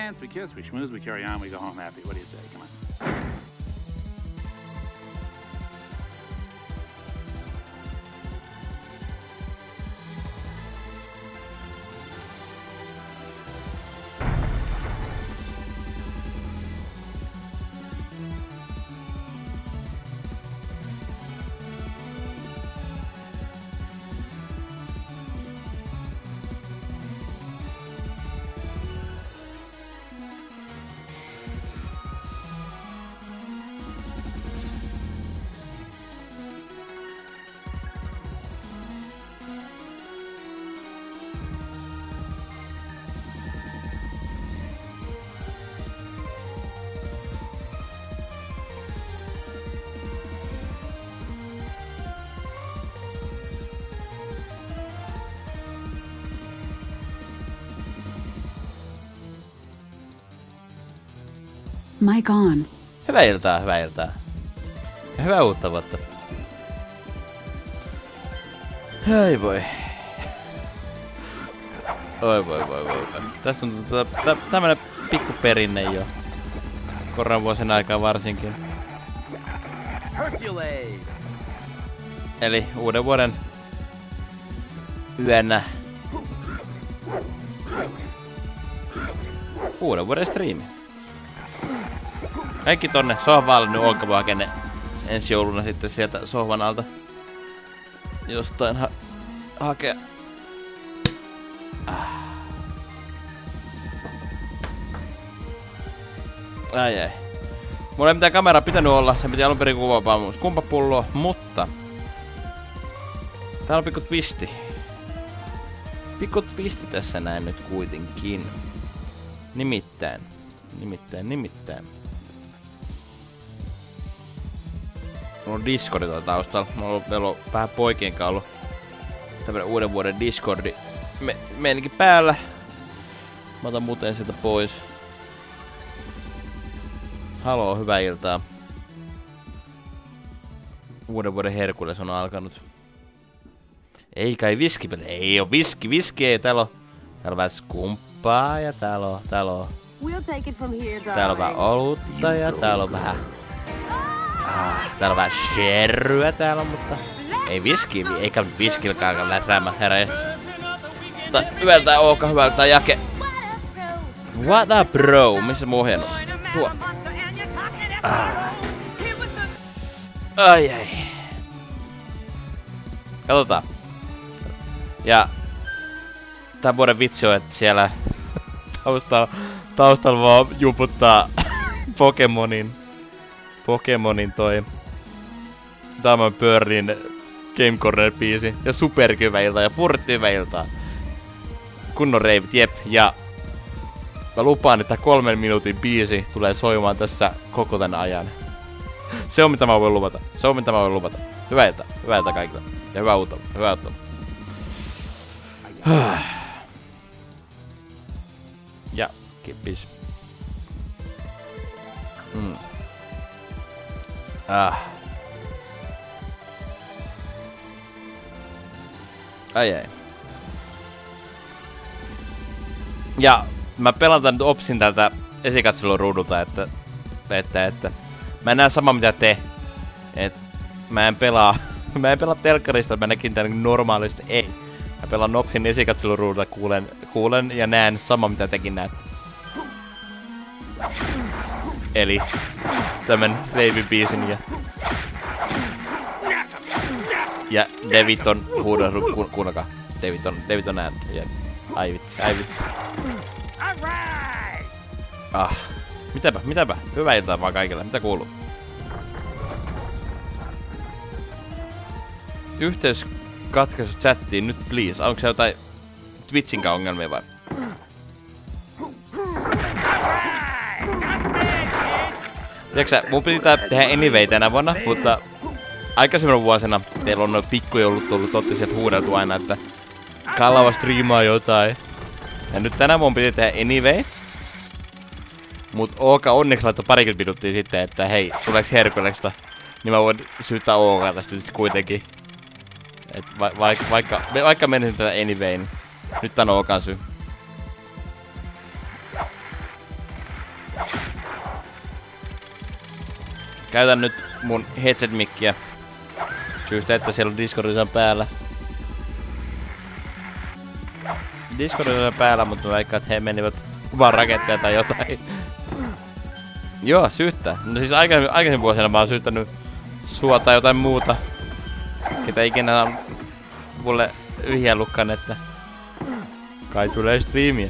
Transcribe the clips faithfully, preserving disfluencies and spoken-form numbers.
dance, we kiss, we schmooze, we carry on, we go home happy. What do you say? Come on. Mic on. Hyvää iltaa, hyvää iltaa. Ja hyvää uutta vuotta. Hei voi. Oi voi voi voi. Tästä on tämmönen pikku perinne jo. Koronavuosien aikaa varsinkin. Hercules! Eli uuden vuoden yönä. Uuden vuoden striimi. Kaikki tonne sohvalle nyt olkapahakenne ensi jouluna sitten sieltä sohvan alta jostain ha hakea. Ah. Ai ai. Mulla ei mitään kameraa pitänyt olla, se piti alun perin kuvaa mun skumpapulloa, mutta täällä on pikku twisti. Pikku twisti tässä näin nyt kuitenkin. Nimittäin. Nimittäin, nimittäin. Mulla on Discordi tuolla taustalla. Mulla on, meillä on vähän poikien kanssa ollut tämmönen uuden vuoden Discordi me, meininkin päällä. Mä otan muuten sieltä pois. Haloo, hyvää iltaa. Uuden vuoden Herkules on alkanut. Ei kai viskipeli. Ei oo viski, viski ei. Täällä on, täällä on vähän skumppaa ja täällä on, täällä on. Täällä on vähän olutta ja täällä on vähän... Ah, täällä on vähän sherryä täällä, mutta... Ei viski, eikä viskilkään läträämä, herra jäs. Mutta hyvältä Ooka, hyvältä Jake. What up bro? Missä mun ohjeen on? Tuo. Ah. Ai ai. Katsotaan. Ja... Tän vuoden vitsi on, että siellä... Taustalla, taustalla vaan juputtaa Pokemonin... Pokemonin toi... Diamond Pearlin Game Corner-biisi. Ja superkyvä ilta ja furttyvä iltaa. Kunnon reivit, jep. Ja... Mä lupaan, että kolmen minuutin biisi tulee soimaan tässä koko tän ajan. Se on mitä mä voin luvata. Se on mitä mä voin luvata. Hyvää iltaa. Hyvää iltaa kaikille. Ja hyvää uutta. Hyvää uutta. Ja kippis. Mm. Ah. Ai ai. Ja mä pelaan tän nyt opsin tältä esikatseluruudulta, että, että, että mä en näe sama mitä te. Et mä en pelaa, mä en pelaa telkkarista, mä näkin tän normaalisti, ei. Mä pelaan Nopsin esikatseluruudulta, kuulen, kuulen ja näen sama mitä tekin näet. Eli tämän Reivi-biisin ja... Ja Deviton huudon, ku, kuunnakaa. Deviton, Deviton äänet. Ja ai vitsi, ai vitsi. Ah, mitäpä, mitäpä. Hyvää iltaa vaan kaikille. Mitä kuuluu? Yhteys katkaisu chattiin nyt please. Onko se jotain Twitchin ongelmia vai? Tiedätkö mun piti tää tehdä anyway tänä vuonna, mutta aikaisemmin vuosina teillä on noin pikkujoulut tullut, totti sieltä huudeltu aina, että Kalava striimaa jotain. Ja nyt tänään mun piti tehdä anyway. Mut Ooka onneksi laittoi parikymmentä minuuttia sitten, että hei, tuleeks Herkulesta? Niin mä voin syyttää Ookaa tästä nyt kuitenkin. Et va vaikka, vaikka, vaikka menisin tätä anyway, niin nyt tän Ookan syy. Käytän nyt mun headset-mikkiä. Syystä, että siellä on Discordissa päällä. Discordissa päällä, mutta mä veikkaan, että he menivät vaan raketteja tai jotain. Joo, syyttää. No siis aikaisemmin, aikaisemmin vuosina mä oon syyttänyt sua tai jotain muuta. Ketä ikinä on mulle vihjellutkaan, että kai tulee striimiä.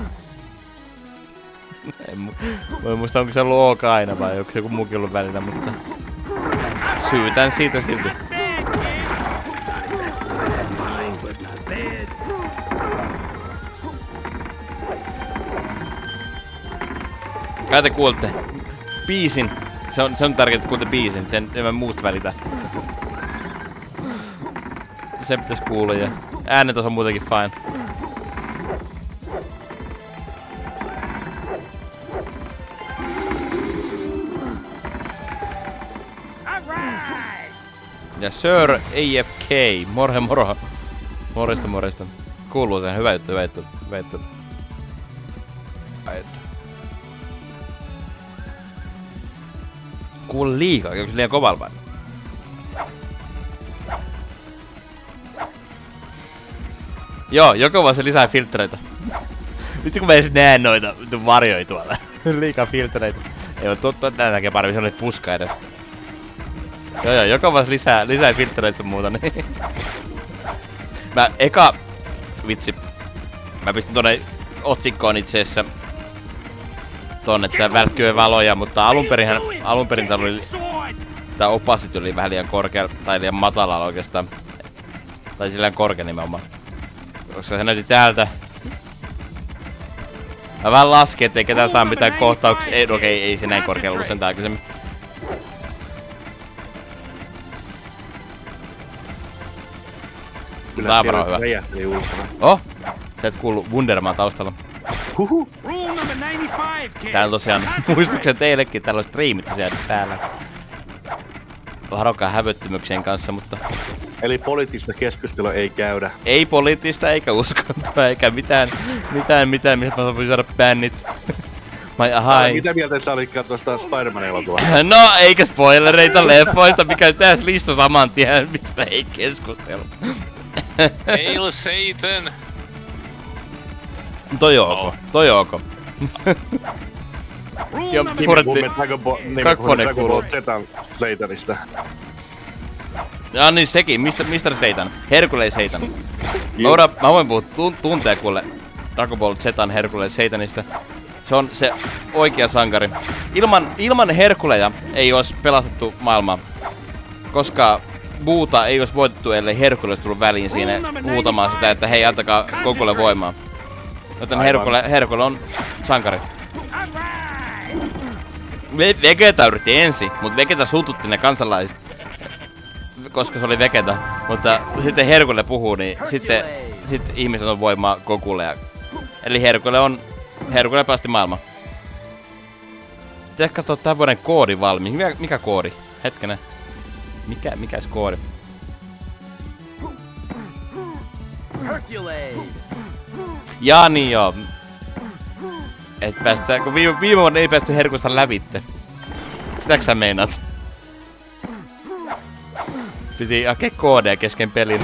En mu voi muista, onko se ollut OK aina vai onko joku muukin ollut välillä, mutta syytän siitä silti. Kai te kuulte biisin. Se on, se on tärkeää, että kuulte biisin. Sen en mä muusta välitä. Se pitäis kuulla ja äänentos on muutenkin fine. Ja Sir A F K, morhe moro. Morjesta morjesta. Kuuluu sen, hyvä juttu, hyvä juttu, hyvä juttu. Kuule liikaa, onko se liian kovalla vai? Joo, joko vaan se lisää filtreitä. Nyt kun mä edes näen noita varjoja tuolla. Liikaa filtreitä. Ei oo totta, että nää näkee paremmin, se on nyt puska edes. Joo joo, joka vaan lisää, lisää filtreitä sun muuta, niin. Mä eka... Vitsi. Mä pistin tonne otsikkoon itseessä tonne, että välkkyy valoja, mutta alunperinhän, alunperin tää oli... Tää opacity oli vähän liian korkea, tai liian matalalla oikeastaan. Tai liian korkea nimenomaan. Koska se näytti täältä. Mä vähän laskin, ettei ketään saa mitään kohtauksia. Ei, okei, ei se näin korkealla ollut sentään aikaisemmin. Kyllä siellä räjähteli ulkona. Oh! Sä et kuullu Wunderman taustalla. Huhu! Täällä tosiaan muistuksen teillekin, täällä on striimit tosiaan päällä. Varokaa hävyttömyyksien kanssa, mutta... Eli poliittista keskustelua ei käydä. Ei poliittista, eikä uskontoa, eikä mitään, mitään, mitään, missä mä voin saada bännit. Mai ahai. Mitä mieltä sä olit tuosta Spider-Man-elokuvaa? No, eikä spoilereita leffoista, mikä tässä lista saman tien, mistä ei keskustella. Hail Satan! Toi ok, Oh. toi ok. Ja puhutti kakkonen kuuluu. Zetan Satanista. Ja niin sekin, mistä, mistä Satan? Hercules Satan. Mä, voidaan, mä voin puhua tun, tuntea kuule Dragon Ball Zetan Hercules Satanista. Se on se oikea sankari. Ilman, ilman Herkuleja ei olisi pelastettu maailmaa. Koska Buuta ei olisi voitettu, ellei Herkules tullut väliin siinä huutamaan sitä, että hei, antakaa Gokulle voimaa. Joten Herkule, Herkule on sankari. Ve Vegeta yritti ensin, mutta Vegeta suututti ne kansalaiset. Koska se oli Vegeta. Mutta sitten Herkule puhuu, niin sitten sit ihmiset on voimaa Gokulle. Ja... Eli Herkule on... Herkule päästi maailman. Pitäis kattoo tän vuoden koodi valmiin. Mikä, mikä koodi? Hetkinen. Mikä, mikäs koodi? Jaa niin joo. Et päästä, kun viime, viime vuonna ei päästy Herkusta lävitte. Sitäks sä meinaat? Piti hakea koodeja kesken pelin.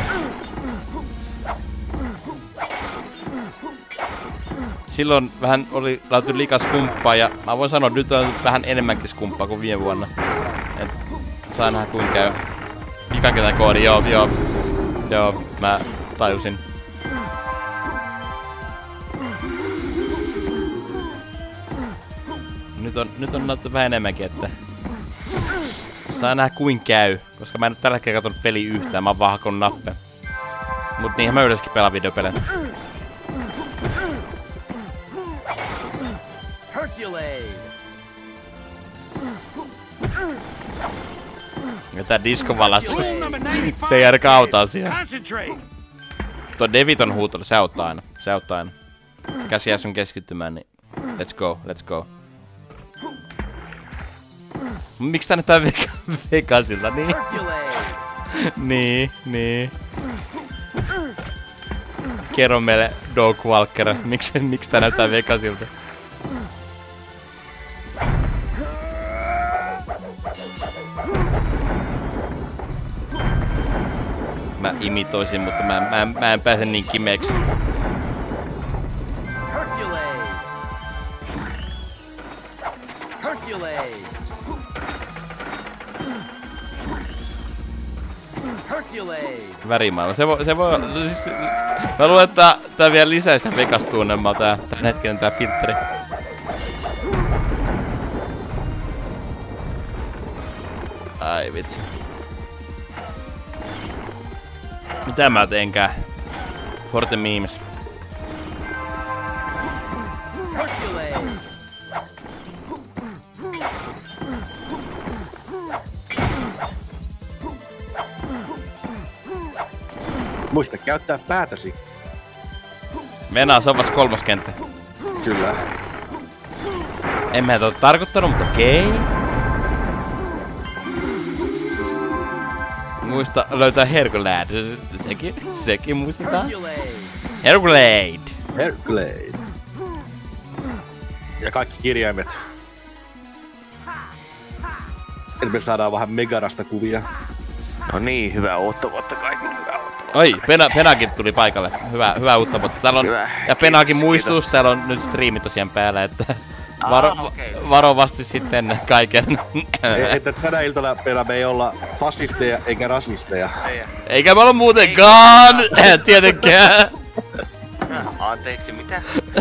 Silloin vähän oli laitettu liikaa skumppaa ja mä voin sanoa, että nyt on vähän enemmänkin skumppaa kuin viime vuonna. Et saa nähdä kuinka käy. Mikä tää koodi? Joo, joo. Joo, mä tajusin. Nyt on, nyt on näyttää vähän enemmänkin, että... Saa nähdä kuin käy, koska mä en nyt tällä hetkellä katsonut peliä yhtään, mä oon vaan hakannut nappeja. Mut niinhän mä yleensäkin pelaan videopelejä. Ja tää diskovalastus, se ei ainakaan auta asiaa. Tuo Deviton huuto, se auttaa aina, se auttaa aina. Käsi jää sun keskittymään, niin let's go, let's go. Miksi tää näyttää vega Vegasilta, niin? niin, niin. Kerro meille, Dog Walker, miksi, miksi tää näyttää Vegasilta? mä imitoisin, mutta mä, mä, mä en pääse niin kimeeksi. Värimailla. Se voi, se voi siis, mä luulen, että tää vielä lisää sitä Vegas-tunnelmaa tää tän hetken tää filtteri. Ai vitsi. Mitä mä teenkään? For the memes. Muista käyttää päätäsi. Venää, se on vasta kolmas kenttä. Kyllä. En mä tuota tarkoittanut, mutta okei. Okay. Muista löytää Herculade. Sekin, sekin muistetaan. Herculade. Herculade. Ja kaikki kirjaimet. Eli me saadaan vähän Megarasta kuvia. No niin, hyvää uutta vuotta kaikille, hyvää uutta vuotta. Oi, Pena, Penakin tuli paikalle. Hyvää, hyvää uutta vuotta. Täällä on, hyvä. Ja Penakin Kiitos, muistuus, kiitos. täällä on nyt striimi tosiaan päällä, että varo, ah, okay. varovasti sitten kaiken. E, että tänä iltana meillä me ei olla fasisteja eikä rasisteja. Ei, Eikä me olla muutenkaan, tietenkään. anteeksi, mitä?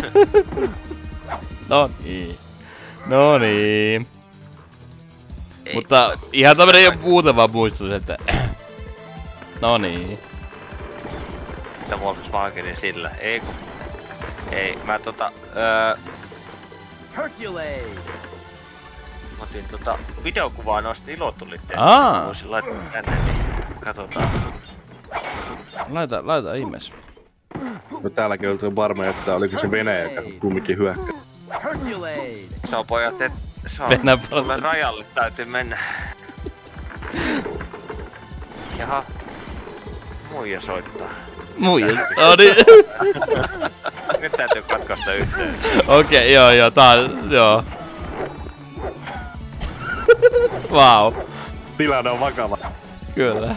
No niin. No niin. Ei, Mutta ole- ihan tämmönen jo muutama muistutus, että... No niin. Mitä huomis maakenin sillä? Ei ku... Ei, mä tota... Öö... Mä otin tota videokuvaa noista ilotulitteista. Aa. Voisin laittaa tänne, niin katsotaan. Laita, laita ihmeessä. No täälläkin oltiin varma, että oliko se Venäjä, joka kumminkin hyökkää. Se on pojat, et... Se on... Venäjä Tuolle rajalle täytyy mennä. Jaha. Muija soittaa. Muija. No niin. Nyt täytyy katkaista yhteen. Okei, okay, joo joo, tää on... Joo. Vau. Wow. Tilanne on vakava. Kyllä.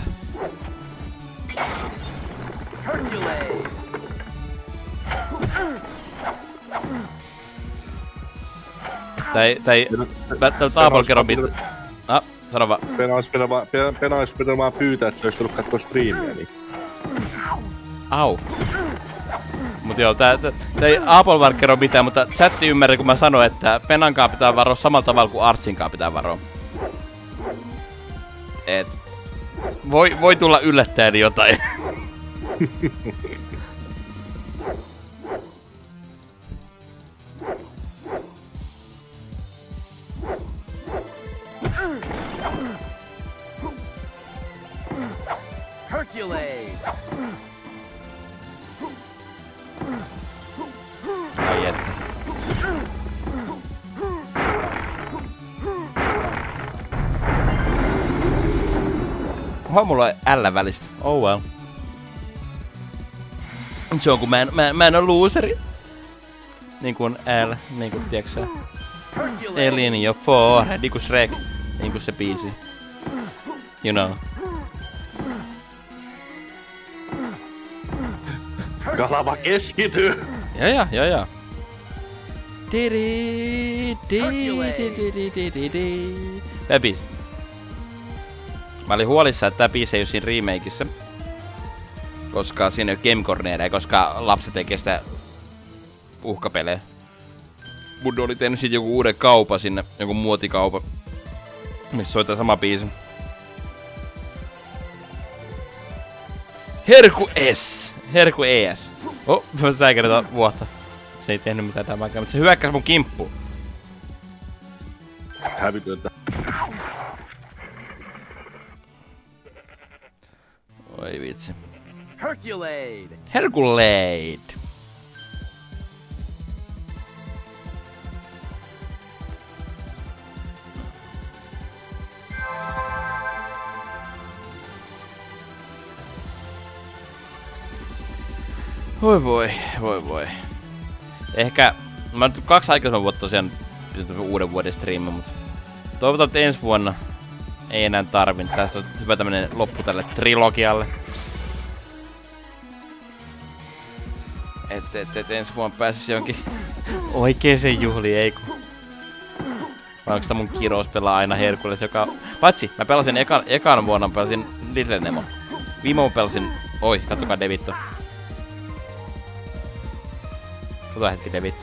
Tää ei... Tää ei... Mä täällä taapalla kerro mit... Ah, sano vaan. Pena ois pitänyt vaan- Pena ois pitänyt vaan pyytää, että se ois tullut kattoo striimiä, niin... Au. Mut joo, tää, tää, tää ei Apple vaan kerro mitään, mutta chatti ymmärrä kun mä sanoin, että Penankaan pitää varoa samalla tavalla kuin Artsinkaan pitää varoa. Et... Voi, voi tulla yllättäen jotain. Ai että. Oho, mulla on L välistä. Oh well. Se on kun mä en, mä, mä en oo looseri. Niin kuin L, niin kuin tiiäks sä. Alien in your forehead, niin kuin Shrek. Niin kuin se biisi. You know. Kalava keskity! Ja ja, ja ja. Didi, didi, didi, didi, didi. Tää biisi. Mä olin huolissaan, että tää biisi ei oo siinä remakeissa. Koska siinä ei oo gamecornereja, koska lapset ei kestä uhkapelejä. Mun oli tehnyt sit joku uuden kaupan sinne, joku muotikaupa. Missä soittaa sama biisi. Herku S! Herku E S. Oh, mä säikäretään vuotta. Se ei tehnyt mitään tämäkään, mutta se hyökkäs mun kimppuun. Hävytöntä. Oi vitsi. Herculade! Herculade! Voi voi, voi voi. Ehkä, mä oon nyt kaksi aikaisemmin vuotta tosiaan uuden vuoden striimi, mutta toivotaan, että ensi vuonna ei enää tarvitse. Tässä on hyvä tämmönen loppu tälle trilogialle. että et, et ensi vuonna pääsis jonkin oikeeseen juhliin, ei ku. Vai onks tää mun kirous pelaa aina Herkules, joka... Patsi, mä pelasin ekan, ekan vuonna, pelasin Little Nemo. Viime vuonna pelasin... Oi, katsokaa Devitto. Katsotaan hetki Devitto.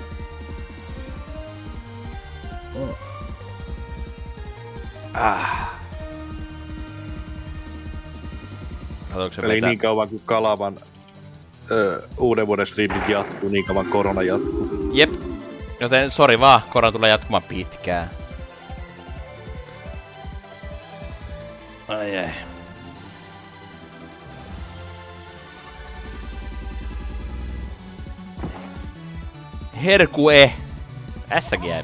Ah. Eli niin kauan kuin Kalavan öö, uuden vuoden streaming jatkuu, niin kauan korona jatkuu. Jep. Joten sori vaan, korona tulee jatkumaan pitkään. Ai ai. Herkue. Ässäkin jäi.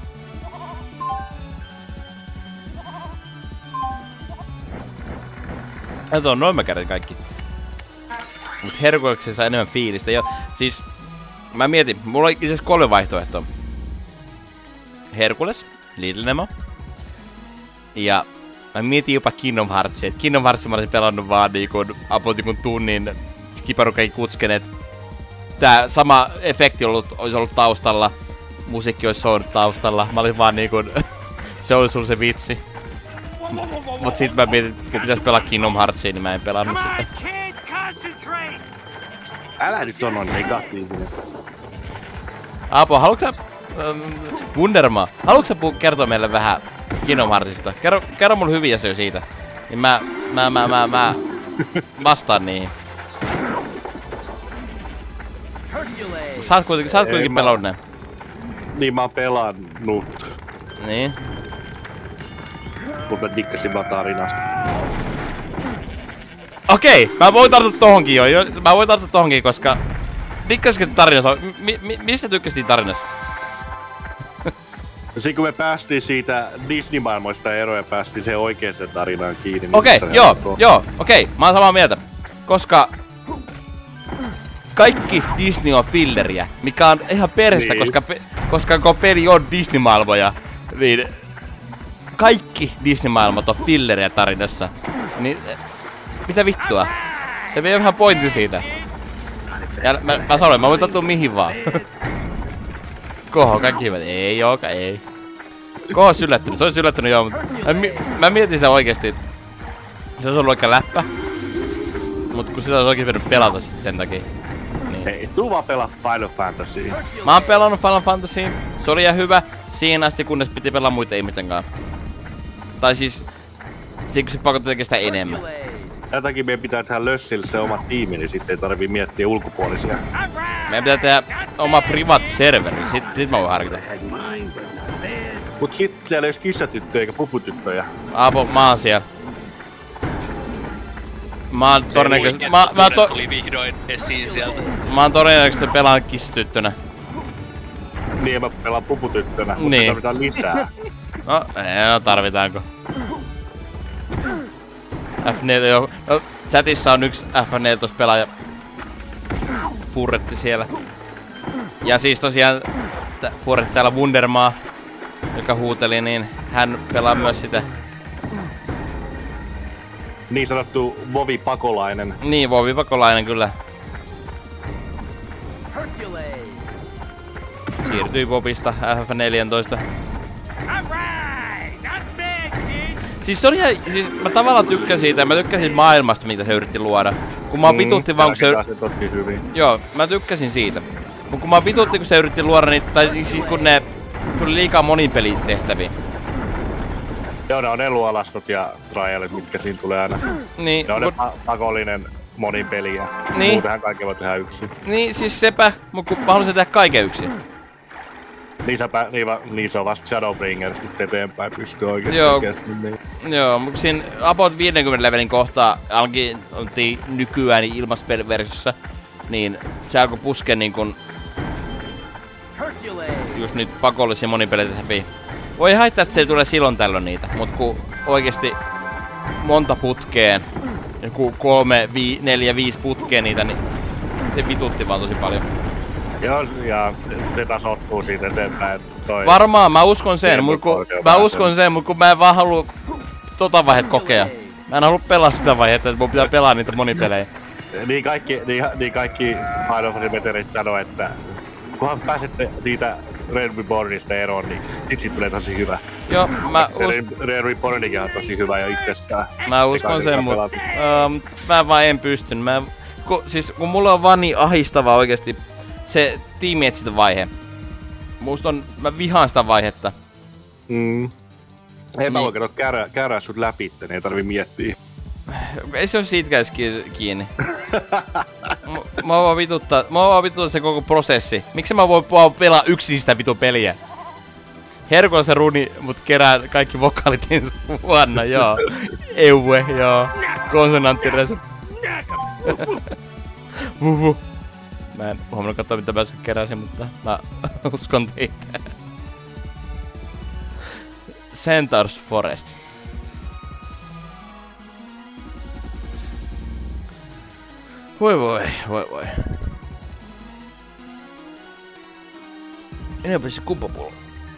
Näitä on noin mä käydin kaikki. Mut Herkuleksessa saa enemmän fiilistä. Jo, siis mä mietin, mulla oli itse kolme vaihtoehtoa. Herkules, Little Nemo. Ja mä mietin jopa Kingdom Heartsia. Et Kingdom Heartsia mä olisin pelannut vaan niinku about niinku tunnin kiparukai kutskenet. Tää sama efekti ollut, olisi ollut taustalla. Musiikki olisi soinut taustalla. Mä olin vaan niinku se oli sulla se vitsi. Mut sit mä mietin, kun pitäis pelaa Kingdom Heartsia, niin mä en pelannut sitä. Älä nyt on noin negatiivinen. Aapo, haluatko sä... Ähm, Wundermaa, haluatko sä kertoa meille vähän Kingdom Heartsista? Kerro, kerro mulle hyviä asioita siitä. Niin mä... Mä... Mä... Mä... Mä... vastaan niihin. Sä oot kuitenkin, sä oot kuitenkin pelannut ne. Niin mä oon pelannut. Niin. Mutta mä dikkasin vaan tarinasta. Okei, mä voin tarttua tohonkin jo. jo mä voin tarttua tohonkin, koska... Dikkasikin tarinassa? Mi mi mistä tykkäsit tarinassa? Siinä kun me päästiin siitä Disney-maailmoista eroon ja päästiin siihen oikeaan tarinaan kiinni. Okei, okay, joo, joo, joo, okei, okay, mä oon samaa mieltä. Koska... Kaikki Disney on filleriä, mikä on ihan peristä, niin. koska, pe koska kun peli on Disney-maailmoja, niin... Kaikki Disney-maailmat on filleriä tarinassa. Niin... Mitä vittua? Se vie vähän pointti siitä. Ja mä, mä sanoin, mä voin tarttua mihin vaan. Koho, kaikki hyvät. Ei ooka, ei. Koho on yllättynyt, se olisi yllättynyt joo, mutta mä, mi mä mietin sitä oikeesti. Se olisi ollut oikein läppä. Mut kun sitä olisi oikein pitänyt pelata sit sen takia. Niin. Hei, tuu vaan pelaa Final Fantasy. Mä oon pelannut Final Fantasy. Se oli ihan hyvä siihen asti, kunnes piti pelaa muiden ihmisten kanssa. Tai siis... Siinä kun se pakotti tekee sitä enemmän. Tän takia meidän pitää tehdä Lössille se oma tiimi, niin sitten ei tarvii miettiä ulkopuolisia. Meidän pitää tehdä oma privaatti serveri, sit, sit mä voin harkita. Mut sit siellä ei ois kissatyttöjä eikä puputyttöjä. Aapo, mä oon siellä. Mä oon todennäköisesti... Mä, mä, to... tuli vihdoin esiin sieltä. Mä oon todennäköisesti pelaan kissatyttönä. Niin, mä pelaan puputyttönä, mutta niin. tarvitaan lisää. No, ei, no tarvitaanko. F neljä jo... No, chatissa on yksi F neljätoista pelaaja. Furretti siellä. Ja siis tosiaan... Furretti täällä Wundermaa, joka huuteli, niin hän pelaa myös sitä. Niin sanottu Vovi-pakolainen. Niin, Vovi-pakolainen kyllä. Siirtyi Vovista F neljätoista. Siis se oli ihan, siis mä tavallaan tykkäsin siitä, mä tykkäsin maailmasta, mitä se yritti luoda. Kun mä mm, vitutti vaan kun se yritti... hyvin. Joo, mä tykkäsin siitä. Mut kun mä vitutti kun se yritti luoda niitä, tai siis kun ne tuli liikaa monipelitehtäviä. Joo, ne on ne luolastot ja trialit, mitkä siinä tulee aina. Niin. Ne on mut... ne pakollinen monipeli ja niin. Muutenhan kaikkea voi tehdä yksin. Niin, siis sepä, mut kun mä haluaisin tehdä kaiken yksin. Niin, säpä, niin, va, niin se on vasta Shadowbringers, kun sitten eteenpäin pystyy oikeesti Joo. tekemään. Niin. Joo, mut siinä about viidenkymmenen levelin kohtaa alki oltiin nykyään niin ilmaspeliversiossa, niin se alkoi puskea niin kun just niitä pakollisia monipelitehtäviä. Voi haittaa, että se tulee silloin tällöin niitä, mut kun oikeesti monta putkeen, joku kolme, vii, neljä, viisi putkeen niitä, niin se vitutti vaan tosi paljon. Joo, ja se tasoittuu siitä eteenpäin, toi... Varmaan, mä uskon sen, mut kun, mä uskon sen, mut kun mä en vaan haluu tota vaiheet kokea. Mä en haluu pelaa sitä vaihetta, että mun pitää pelaa niitä monipelejä. Niin kaikki, niin, niin kaikki Final Fantasy veterit sanoo, että kunhan pääsette siitä Red Rebornista eroon, niin sit siitä tulee tosi hyvä. Joo, mä us... Red Rebornikin on tosi hyvä jo itsestään. Mä uskon sen, mut um, mä vaan en pystyn. Mä, ku, siis kun mulla on vaan niin ahistava oikeesti se tiimietsintävaihe. Musta on, mä vihaan sitä vaihetta. Mm. Ei mä niin. voi kato käärää, käärää sut läpi, niin ei tarvi miettiä. Ei se oo siitäkään kiinni. M- mä vaan vituttaa, mä vaan vituttaa se koko prosessi. Miksi mä voin vaan pelaa yksin sitä vitu peliä? Herkulla se runi, mut kerää kaikki vokaalit ensi vuonna, joo. Eue, joo. Konsonanttiresu. Vuhu. Mä en huomannut katsoa mitä mä keräsin, mutta mä uskon teitä. Centaur's Forest. Voi voi, voi voi. Enempä se kuppapullo.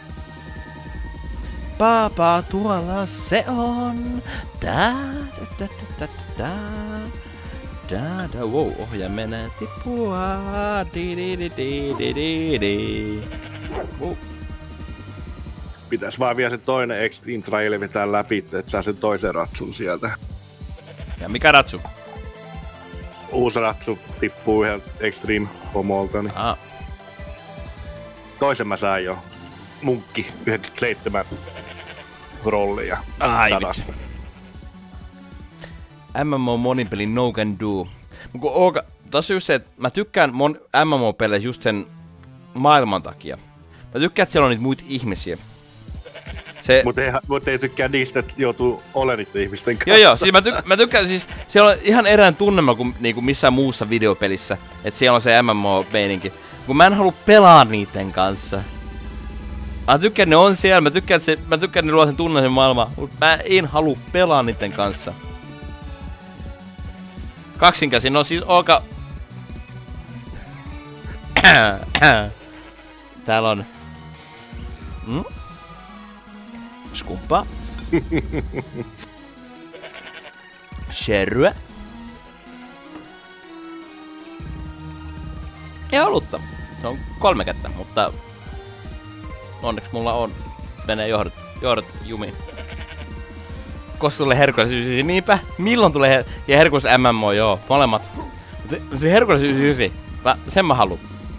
Papa, tuolla se on. Da, da, da, da, da, da, da, wow, ohja menee tippua. Di, di, di, di, di, di, di. Wow. Pitäis vaan vielä se toinen Extreme Trail vetää läpi, että saa sen toisen ratsun sieltä. Ja mikä ratsu? Uusi ratsu tippuu ihan Extreme homolta, niin Ah. toisen mä sain jo. Munkki yhdeksänkymmentäseitsemän rollia. Ai sadas. vitsi. M M O monipelin No Can Do. Mut kun Ooka, tossa just se, että mä tykkään mon M M O-peleissä just sen maailman takia. Mä tykkään, että siellä on niitä muita ihmisiä. Se... Mut ei, mut ei tykkää niistä, että joutuu olemaan niiden ihmisten kanssa. Joo joo, siis mä, tyk- mä tykkään siis, siellä on ihan erään tunnelma kuin niinku missään muussa videopelissä. Että siellä on se M M O-meininki. Kun mä en halua pelaa niiden kanssa. Mä tykkään, ne on siellä, mä tykkään, että se, mä tykkään, että ne luo sen tunnelman maailman. Mut mä en halua pelaa niiden kanssa. Kaksinkäsin, no siis Ooka... Täällä on... Mm? Skumpa. Sherryä. Ja olutta. Se on kolme kättä, mutta... Onneksi mulla on. Menee johdot, johdot jumiin. Koska tulee Herkules yhdeksänkymmentäyhdeksän? Niinpä. Milloin tulee her- ja Herkules M M O? Joo, molemmat. Se, se Herkules yhdeksänkymmentäyhdeksän. Mä, sen mä haluun.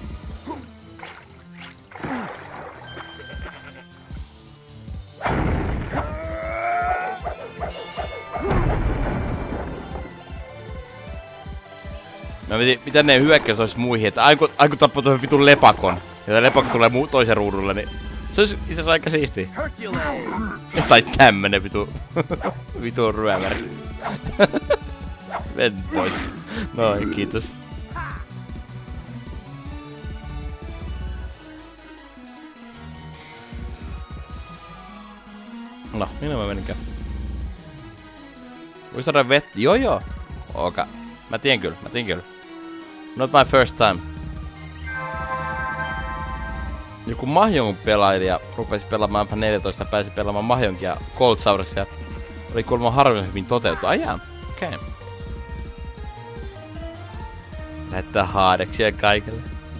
Mä mietin, mitä ne hyökkäys olisi muihin, että aiku, aiku tappaa tuohon vitun lepakon. Ja tää lepakko tulee muu toisen ruudulle, niin se olisi itse asiassa aika siistiä. Tai tämmönen vitu... vitu ryöväri. Men pois. Noin, kiitos. No, minä mä meninkään. Voisi saada vettä? Joo joo. Okei. Mä tien kyllä, mä tien kyllä. Not my first time. Joku Mahjon pelailija rupesi pelaamaan F neljätoista ja pääsi pelaamaan Mahjonkin ja Cold Saurisia. Oli kuulemma harvemmin hyvin toteutettu. Ai jaa, okei. Okay. Lähettää haadeksia kaikille.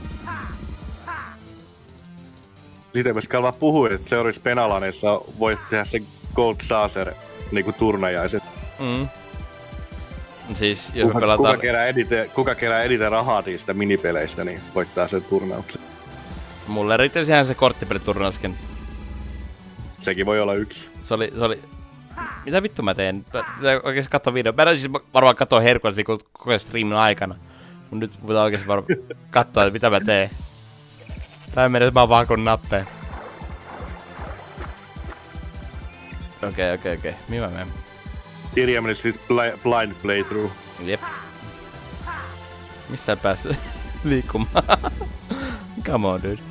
Siitä myös Kalva puhui, että seuraavissa Penalaneissa voisi tehdä sen Gold Saucer niinku turnajaiset. Mm. Siis jos kuka, pelataan... kuka, kerää edite, kuka kerää edite rahaa niistä minipeleistä, niin voittaa sen turnauksen. Mulle riittäisihän se korttipeliturnauskin. Sekin voi olla yksi. Se oli, se oli... Mitä vittu mä teen? Pitää oikeesti katsoa video. Mä en siis varmaan katsoa Herkulesia koko streamin aikana. Mut nyt pitää oikeesti varmaan katsoa, että mitä mä teen. Tää menee mä vaan kun nappeen. Okei, okei, okei. Mihin mä menen? Kirja meni siis blind playthrough. Jep. Mistä pääsee liikkumaan? Come on, dude.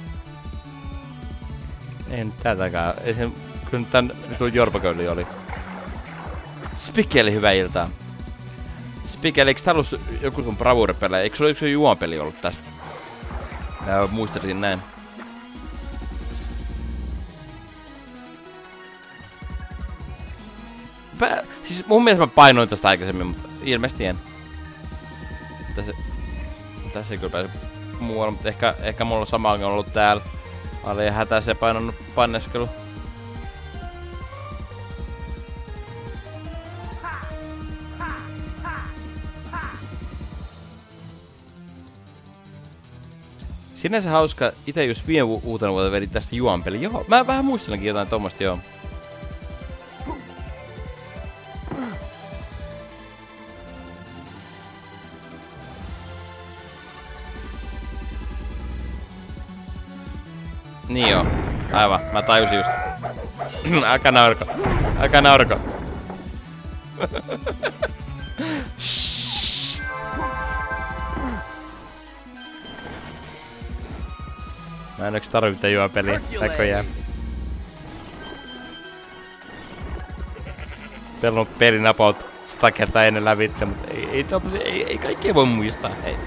Ei nyt tätäkään. Ei se... Kyllä nyt tän vitun jorpaköyli oli. Spikeli, hyvää iltaa. Spikeli, eiks tää ollut joku sun bravure-pelejä? Eikö sulla yksi juonpeli ollut tästä? Mä muistelin näin. Pä... Siis mun mielestä mä painoin tästä aikaisemmin, mutta ilmeisesti en. tässä, tässä ei kyllä pääse muualla, mutta ehkä, ehkä mulla on sama ongelma ollut täällä. Mä olin hätäisen ja painanut panneskelu. Sinänsä hauska, ite just viime u- uutena vuotta vedin tästä juonpeli. Joo, mä vähän muistelenkin jotain tommoista, joo. Niin joo, aivan, mä tajusin just. Älkää naurako, älkää naurako. Mä en yks tarvitse mitään juopeliä, näköjään. Pelannut pelin about sata kertaa ennen lävitte, mutta ei, ei, ei, ei kaikkea voi muistaa, hei.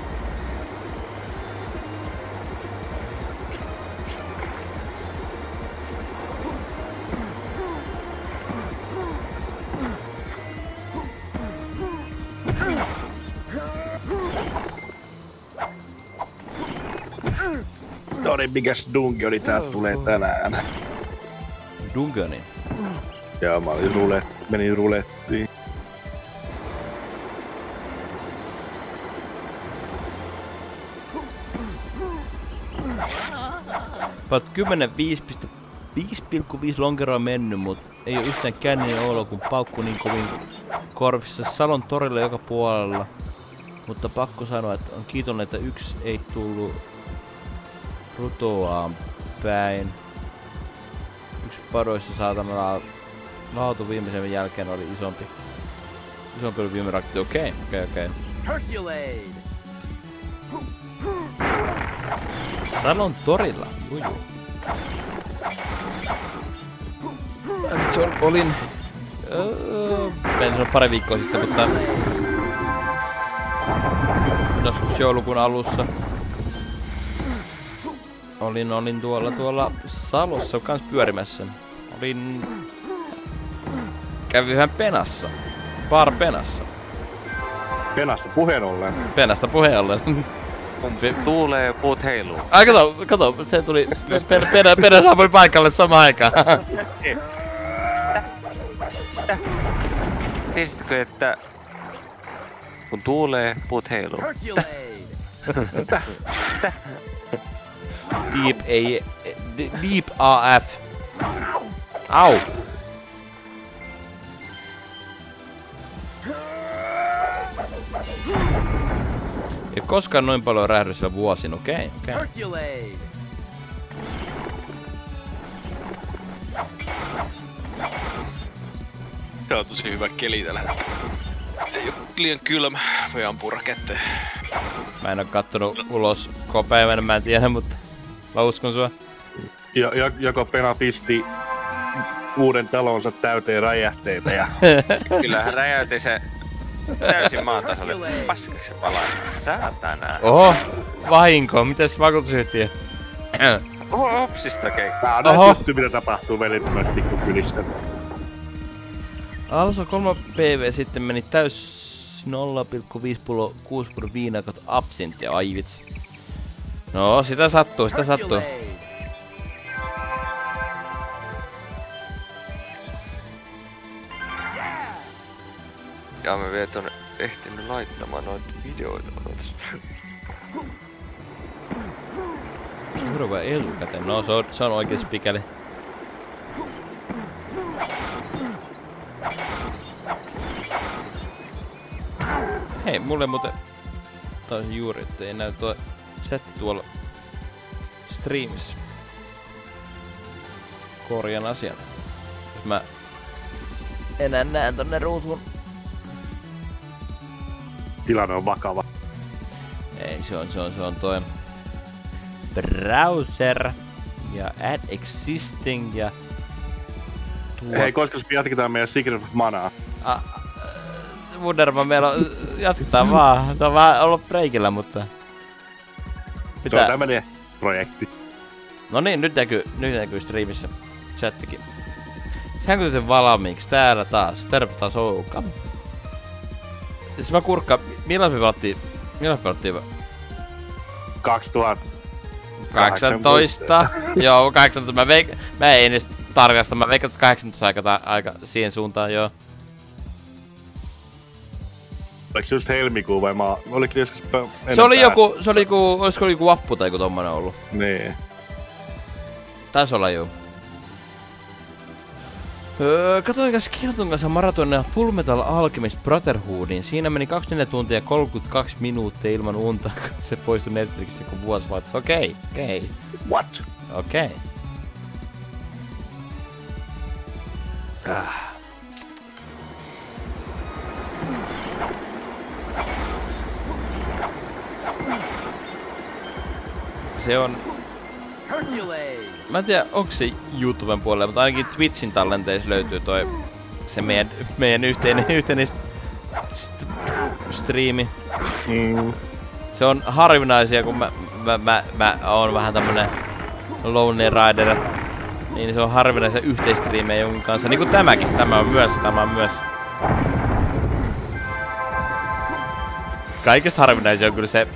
Tori, mikäs Dungeoni täältä tulee tänään? Dungeoni? Joo, mä olin rulet, menin rulettiin. Olet kymmenen viisi pilkku viisi lonkeroa mennyt, mut ei oo yhtään känninen olo, kun paukku niin kovin korvissa. Salon torilla joka puolella. Mutta pakko sanoa, että on kiitollinen, että yksi ei tullut rutoaan päin. Yksi padoissa saatana lautu viimeisen jälkeen oli isompi. Isompi oli viime rakti. Okei, okei, okei. Herculade! Salon torilla. Juju. Itse ol, olin... Öö, en sano pari viikkoa sitten, mutta... Joskus joulukuun alussa. Olin, olin tuolla tuolla Salossa kans pyörimässä. Olin... Kävin yhden Penassa. Bar Penassa. Penasta puheen ollen. Penasta puheen ollen. Kun tuulee ja puut heiluu. Ai kato, kato, se tuli... Penä, penä, penä saapui paikalle samaan aikaan. Tiesitkö, että kun tuulee, puut heiluu? Herculade! Deep ei... Deep A F. Au! Ei koskaan noin paljon räjähdysillä vuosin, okei, okay, okei. Okay. Herculade! Tää on tosi hyvä keli tällä. Ei oo liian kylmä, voi ampua raketteen. Mä en oo kattonut ulos koko päivänä, mä en tiedä, mutta mä uskon sua. Ja, ja, joko Pena pisti uuden talonsa täyteen räjähteitä ja... Kyllähän räjäytti se täysin maatasolle. Paskaksi se palaa. Saatana. Oho! Vahinko, mitäs vakuutusyhtiö? Oho, hopsista keikkaa. Tää on Oho. näin juttu, mitä tapahtuu välittömästi pikkukylissä. Also kolme P V sitten meni täys nolla pilkku viisi pullo kuusi pullo viinaa kautta absinttia, ai vitsi. No, sitä sattuu, sitä sattuu. Herculade! Ja mä vielä tonne ehtinyt laittamaan noita videoita. Seuraava etukäteen, no se on, se on oikees pikäli. Hei, mulle muuten... Taisin juuri, ettei näy tuo chatti tuolla streamissä. Korjan asian. Jos mä enää näen tonne ruutuun. Tilanne on vakava. Ei, se on, se on, se on toi browser ja add existing ja tuo... Hei, koska jatketaan meidän Secret of Manaa. Ah, Wunderman meillä on... Jatketaan vaan. Se on vähän ollut breikillä, mutta... Se on tämmönen projekti. No niin, nyt näkyy, nyt näkyy striimissä chattikin. Sehän kun sen valmiiksi. Täällä taas. Tervetuloa Souka. Siis mä kurkkaan, milloin me pelattiin Milloin pelattiin? kaksituhattakahdeksantoista. Joo, kahdeksantoista. Mä, veik... mä en edes tarkasta. Mä veikkaan, että kahdeksantoista aika, ta- aika siihen suuntaan, joo. Oliko se just helmikuu vai maa? Oliko se joskus pö- Se oli joku, se oli joku, olisiko oli joku vappu tai joku tommonen ollut? Niin. Taisi olla joo. Öö, katoin kanssa Kiltun kanssa maratonia Fullmetal Alchemist Brotherhoodin. Siinä meni kaksikymmentäneljä tuntia ja kolmekymmentäkaksi minuuttia ilman unta. Se poistui Netflixistä kun vuosi vaatis. Okei, okay, okei. Okay. What? Okei. Okay. Ah. Se on... Hercules! Mä en tiedä, onko se YouTuben puolella, mutta ainakin Twitchin tallenteissa löytyy toi... Se meidän, meidän yhteinen, yhteinen st- st- striimi. Mm. Se on harvinaisia, kun mä, mä, mä, mä oon vähän tämmönen Lonely Rider. Niin se on harvinaisia yhteistriimejä jonkun kanssa. Niinku tämäkin. Tämä on myös, tämä on myös. Kaikista harvinaisia on kyllä se...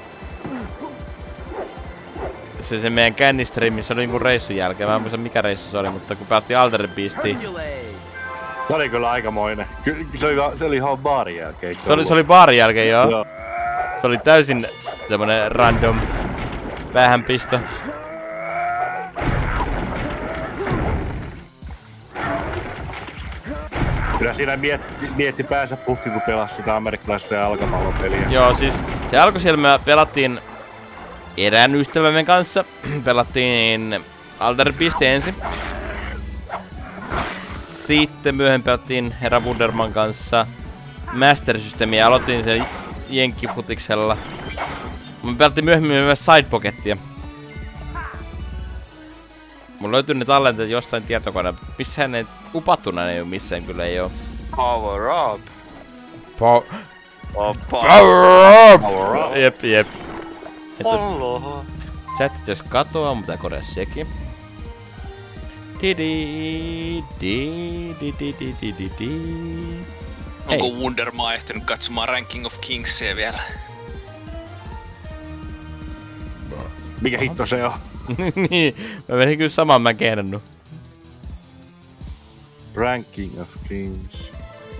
Se, se meidän kännistriimi, se oli niinku reissun jälkeen. Mä en muista mikä reissu se oli, mutta kun pelattiin Altered Beastia. Se oli kyllä aikamoinen. Ky- se, oli, se oli ihan baarin jälkeen. Se oli, se oli baarin jälkeen, joo. Joo. Se oli täysin semmonen random päähänpisto. Kyllä siinä mietti, mietti päänsä puhki, kun pelasi sitä amerikkalaista jalkapallopeliä. Joo, siis se alkoi siellä, me pelattiin erään ystävämme kanssa. Pelattiin Altered Beast ensin. Sitten myöhemmin pelattiin Herra Wunderman kanssa Master Systemia. Aloitin sen jenkkifutiksella. Me pelattiin myöhemmin myös Sidepocketia. Mulla löytyy ne tallenteet jostain tietokoneelta. Missähän ne upattuna ei oo missään, kyllä ei oo. Power up. Po- Oh, Power up! Power up. Jep, jep. Polloho. Chatit jos katoaa, mutta korjaa sekin. Didi, di, di, di, di, di, di, di. Onko Ei. Wundermaa ehtinyt katsomaan Ranking of Kingsia vielä? Mikä hitto se on? Niin, mä menin kyllä saman mä kehdannut. Ranking of Kings.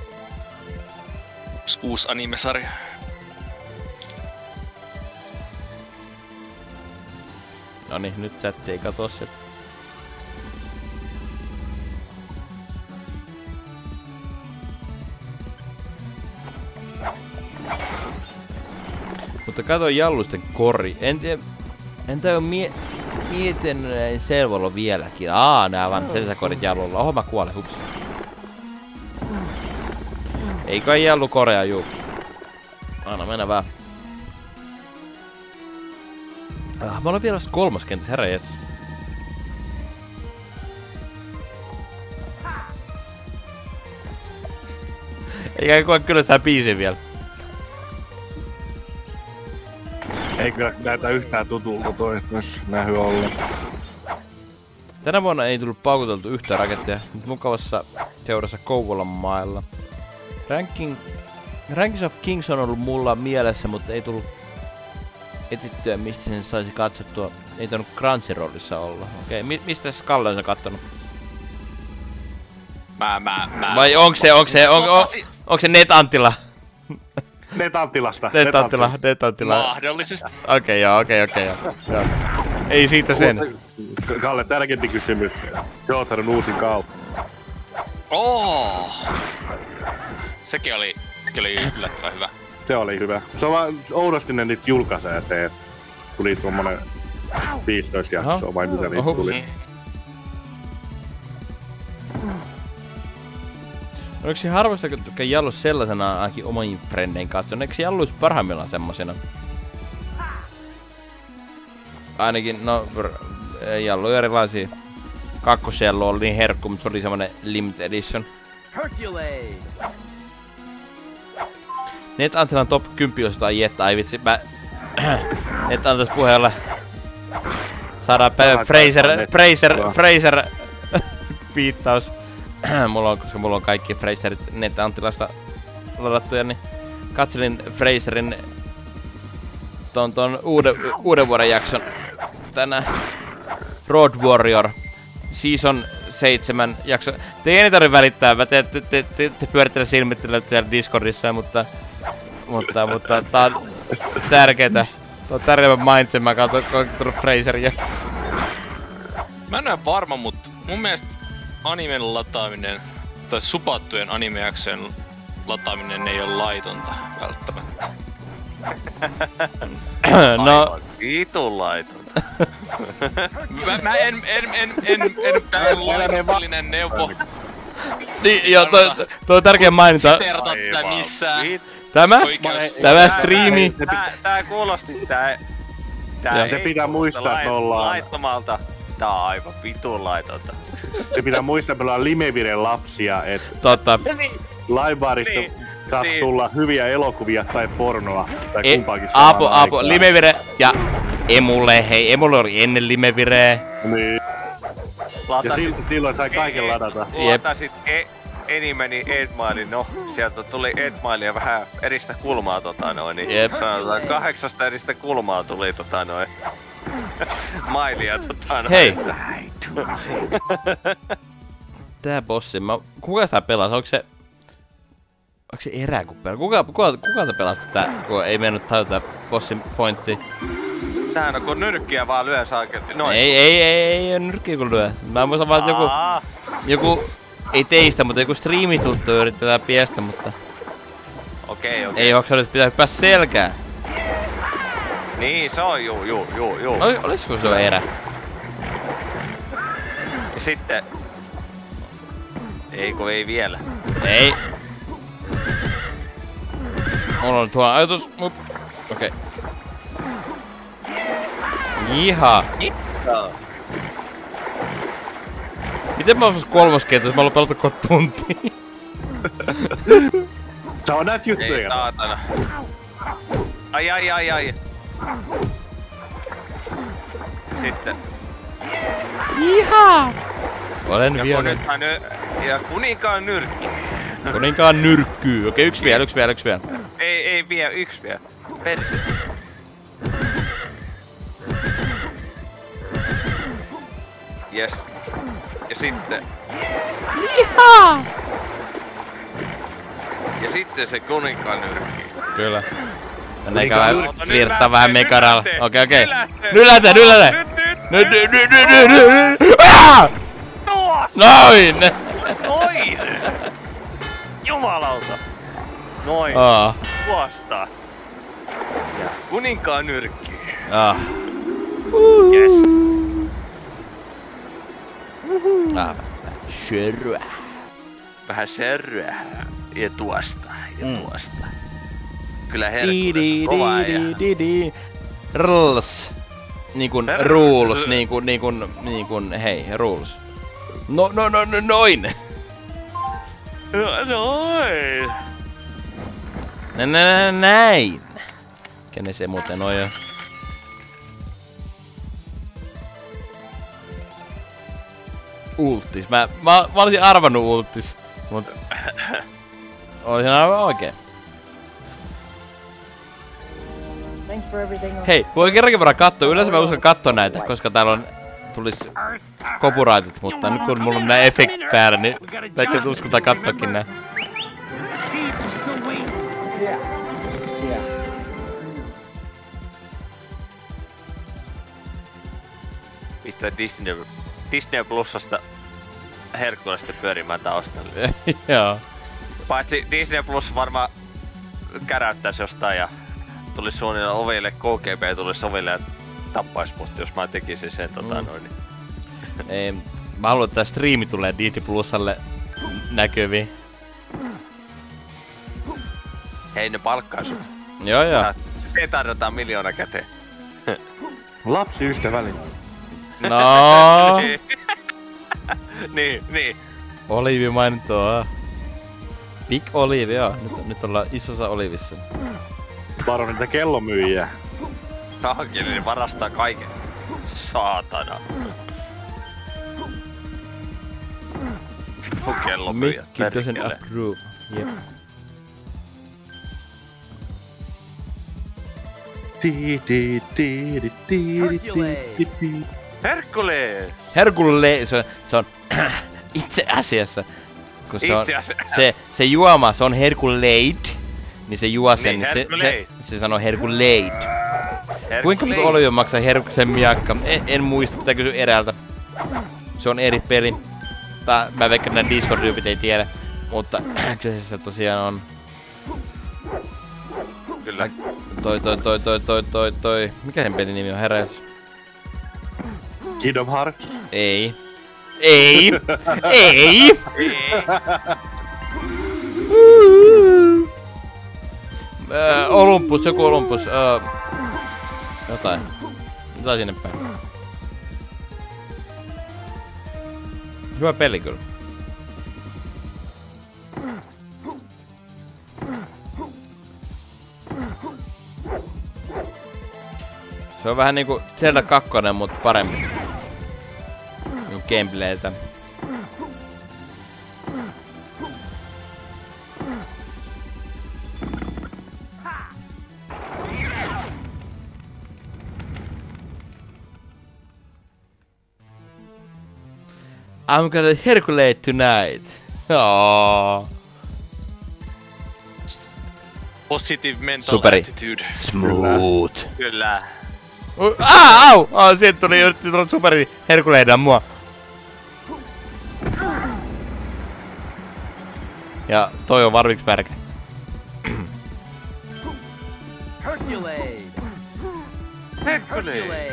Uusi anime-sarja. Noniin, nyt chatti ei katoo sieltä. Mutta kato Jallusten kori. En tiedä... En tiedä mie... Mietin Servolla vieläkin. Aa, nää vaan sensäkorit Jallulla. Oho, mä kuolen, hups. Ei kai Jallu korea, juu. Anna mennä vähän. Ah, mä olen vielä vasta kolmas kentäs, herra jets. Eikä koe kyllä tää biisin vielä. Ei kyllä näytä yhtään tutulta toistais nähy olla. Tänä vuonna ei tullut paukuteltu yhtään rakettia, mutta mukavassa seurassa Kouvolan mailla. Ranking... Rankings of Kings on ollut mulla mielessä, mutta ei tullut etittyä, mistä sen saisi katsottua. Ei tainnut Crunchyrollissa olla. Okei, mi- mistä Skalle on sen kattonut? Mä, mä, mä... Vai onks se, onks se, on, on, onks se Netantila? Netantilasta. Netantila, Netantila. Mahdollisesti. Okei, okay, joo, okei, okay, okei, okay, joo. Ei siitä sen. Kalle, tärkeämpi kysymys. Jotaron uusin kauppa. Oh! Sekin oli, sekin oli yllättävän hyvä. Se oli hyvä. Se on vaan oudosti ne nyt julkaisee, että tuli tommonen viisitoista jaksoa vai mitä niitä tuli. Oliko se harvasta, kun tykkää Jallus sellaisena ainakin omiin frendein kanssa? Eikö se Jallus parhaimmillaan semmosena? Ainakin, no, Jallu on erilaisia. Kakkosjallu oli niin herkku, mutta se oli semmonen limited edition. Hercules! Netantilan top kymmenen jostain jettä, ai vitsi, mä... Netantilas puheella... Saadaan päivä Fraser, Fraser, Fraser... viittaus. Mulla on, koska mulla on kaikki Fraserit Netantilasta ladattuja, niin... Katselin Fraserin ton, ton uuden, uuden vuoden jakson tänään. Road Warrior Season seitsemän jakso. Te ei tarvitse välittää, mä te, te, te, te, te pyörittele silmittelette siellä Discordissa, mutta... Mutta, mutta tää on tärkeetä. Tää on tärkeä mainitsen, mä katson Fraseria. Mä en ole varma, mutta mun mielestä animen lataaminen, tai supattujen animejaksojen lataaminen ei ole laitonta välttämättä. No... Vitun laitonta. mä, mä en, en, en, en, en, tää on laillinen neuvo. Niin, joo, toi, toi on tärkeä mainita. Siterata tätä missään. Tämä? Oikeus. Tämä striimi. Tää, tää kuulosti tää... Tää ja se pitää muistaa, että me ollaan... Laittomalta. Tää on aivan vitun laitonta. Se pitää muistaa, että me ollaan Limeviren lapsia, et... Totta. Laivaarista Niin, saa niin. tulla hyviä elokuvia tai pornoa. Tai E kumpaakin Apu, samaan apu, aikaan. Limevire ja Emulle, hei, Emulle oli ennen Limevireä. Niin. Ja sil silloin sai kaiken ladata. Latasit e Enimeni Edmailin, no sieltä tuli Edmailia vähän eristä kulmaa tota noin, niin Jep. sanotaan kahdeksasta eristä kulmaa tuli tota noin. Mailia tota noin. Hei. Tää bossi, mä... Kuka tää pelasi? Onko se... Onko se erää kun pelaa? Kuka, kuka, kuka tää pelasi tätä, kun ei mennyt tajuta bossin pointti? Tähän on kun nyrkkiä vaan lyö saakelti. Noin. Ei, ei, ei, ei nyrkkiä kun lyö. Mä muistan vaan, että joku... Aa. Joku... Ei teistä, mutta joku striimituttu yrittää piestä, mutta... Okei, okei. Ei, onko se nyt pitää päästä selkään? Niin, se on juu, juu, juu, juu. Oi, olisiko se on erä? Ja sitten... Ei kun ei vielä. Ei. Mulla on tuo ajatus. Up. Okei. Jiha. Miten mä oon kolmoskentässä? Mä oon pelata koko tuntia. Se on näitä Ei juttuja. saatana. Ai ai ai ai. Sitten. Jiha. Olen Ja vielä. kunitkaan ny... Ja kuninkaan nyrkki. Kuninkaan nyrkkyy. Okei, yksi vielä, yksi vielä, yksi vielä. Ei, ei vielä, yksi vielä. Perse. Yes. Ja sitten... Jiha. Ja sitten se kuninkaan nyrkki. Kyllä. Tänne Kuninkaan käy nyrkki. flirttaa vähän Nyt mekaralla. lähtee, Okei, okei. nyt lähtee. Nyt lähtee, nyt lähtee. Nyt, nyt, Nyt, nyt, nyt, nyt, nyt, nyt, nyt. Ah! Noin! Noin! Jumalauta! Noin. Ah. Tuosta. Ja kuninkaan nyrkki. Ah. Yes. Ah. Sherryä. Vähän serryä. Ja tuosta. Ja Mm. tuosta. Kyllä Di herkuudessa di kova di ja... di di. Rules. Niin kuin Rules. rules, niin kuin, niin kuin, niin kuin, hei, rules. No, no, no, no, noin! Noin! Nä, nä, nä, näin! Kenen se muuten on jo? Ultis. Mä, mä, mä olisin arvannut ultis, mut... Olisin aivan oikein. Hei, voi kerrankin voidaan katsoa. Yleensä mä uskon katsoa näitä, koska täällä on... Tulis copyrightit, mutta nyt kun mulla on nää efektit päällä, niin vaikka uskotaan katsoakin nää. Pistää Disney, Disney Plusasta Herkulesta pyörimään taustalle. Joo. Paitsi Disney Plus varmaan käräyttäis jostain ja tulisi suunnilleen oville, K G B tulisi oville ja tappais mut, jos mä tekisin sen tota Mm. noin. Niin. Ei, mä haluan, että tää striimi tulee Disney Plusalle näkyviin. Hei, ne palkkaa sut. Joo joo. Ei tarjotaan miljoona käteen. Lapsi ystävällinen. No. niin, niin, niin. Oliivi mainittua. Big Olive, joo. Nyt, nyt ollaan isossa olivissa. Varo niitä kellomyyjiä. Saakeli varastaa kaiken. Saatana. Vittu kellomyyjät. Mickey doesn't perkele. approve. Jep. Ti, ti, ti, ti, ti, ti, ti. Herkules! Herkulle, se, se on itse asiassa, kun se on, Itse asiassa. se, se juoma, se on Herkuleid, niin se juo sen, Niin, niin se, se, Herkuleid. se sanoo Herkuleid. Kuinka monta Olivia maksaa Herkuksen miakka? En, en muista, pitää kysyä eräältä. Se on eri peli. Tää, mä veikkaan, että nää Discord-tyypit ei tiedä. Mutta kyseessä tosiaan on... Kyllä. Toi, toi, toi, toi, toi, toi, toi... Mikä sen pelin nimi on? Heräs? Kingdom Hearts. Ei. Ei! Ei! Öö, Olympus, joku Olympus. Öö, jotain. Jotain sinne päin. Hyvä peli kyllä. Se on vähän niinku Zelda kakkonen, mut paremmin. Niinku gameplaytä. I'm gonna Herculate tonight. Oh. Positive mental Superi. attitude. Smooth. Kyllä. Uh, ah, au! Ah, sieltä tuli yritti tulla superi Herkuleida mua. Ja toi on varmiks pärkä. Herculade. Herkules!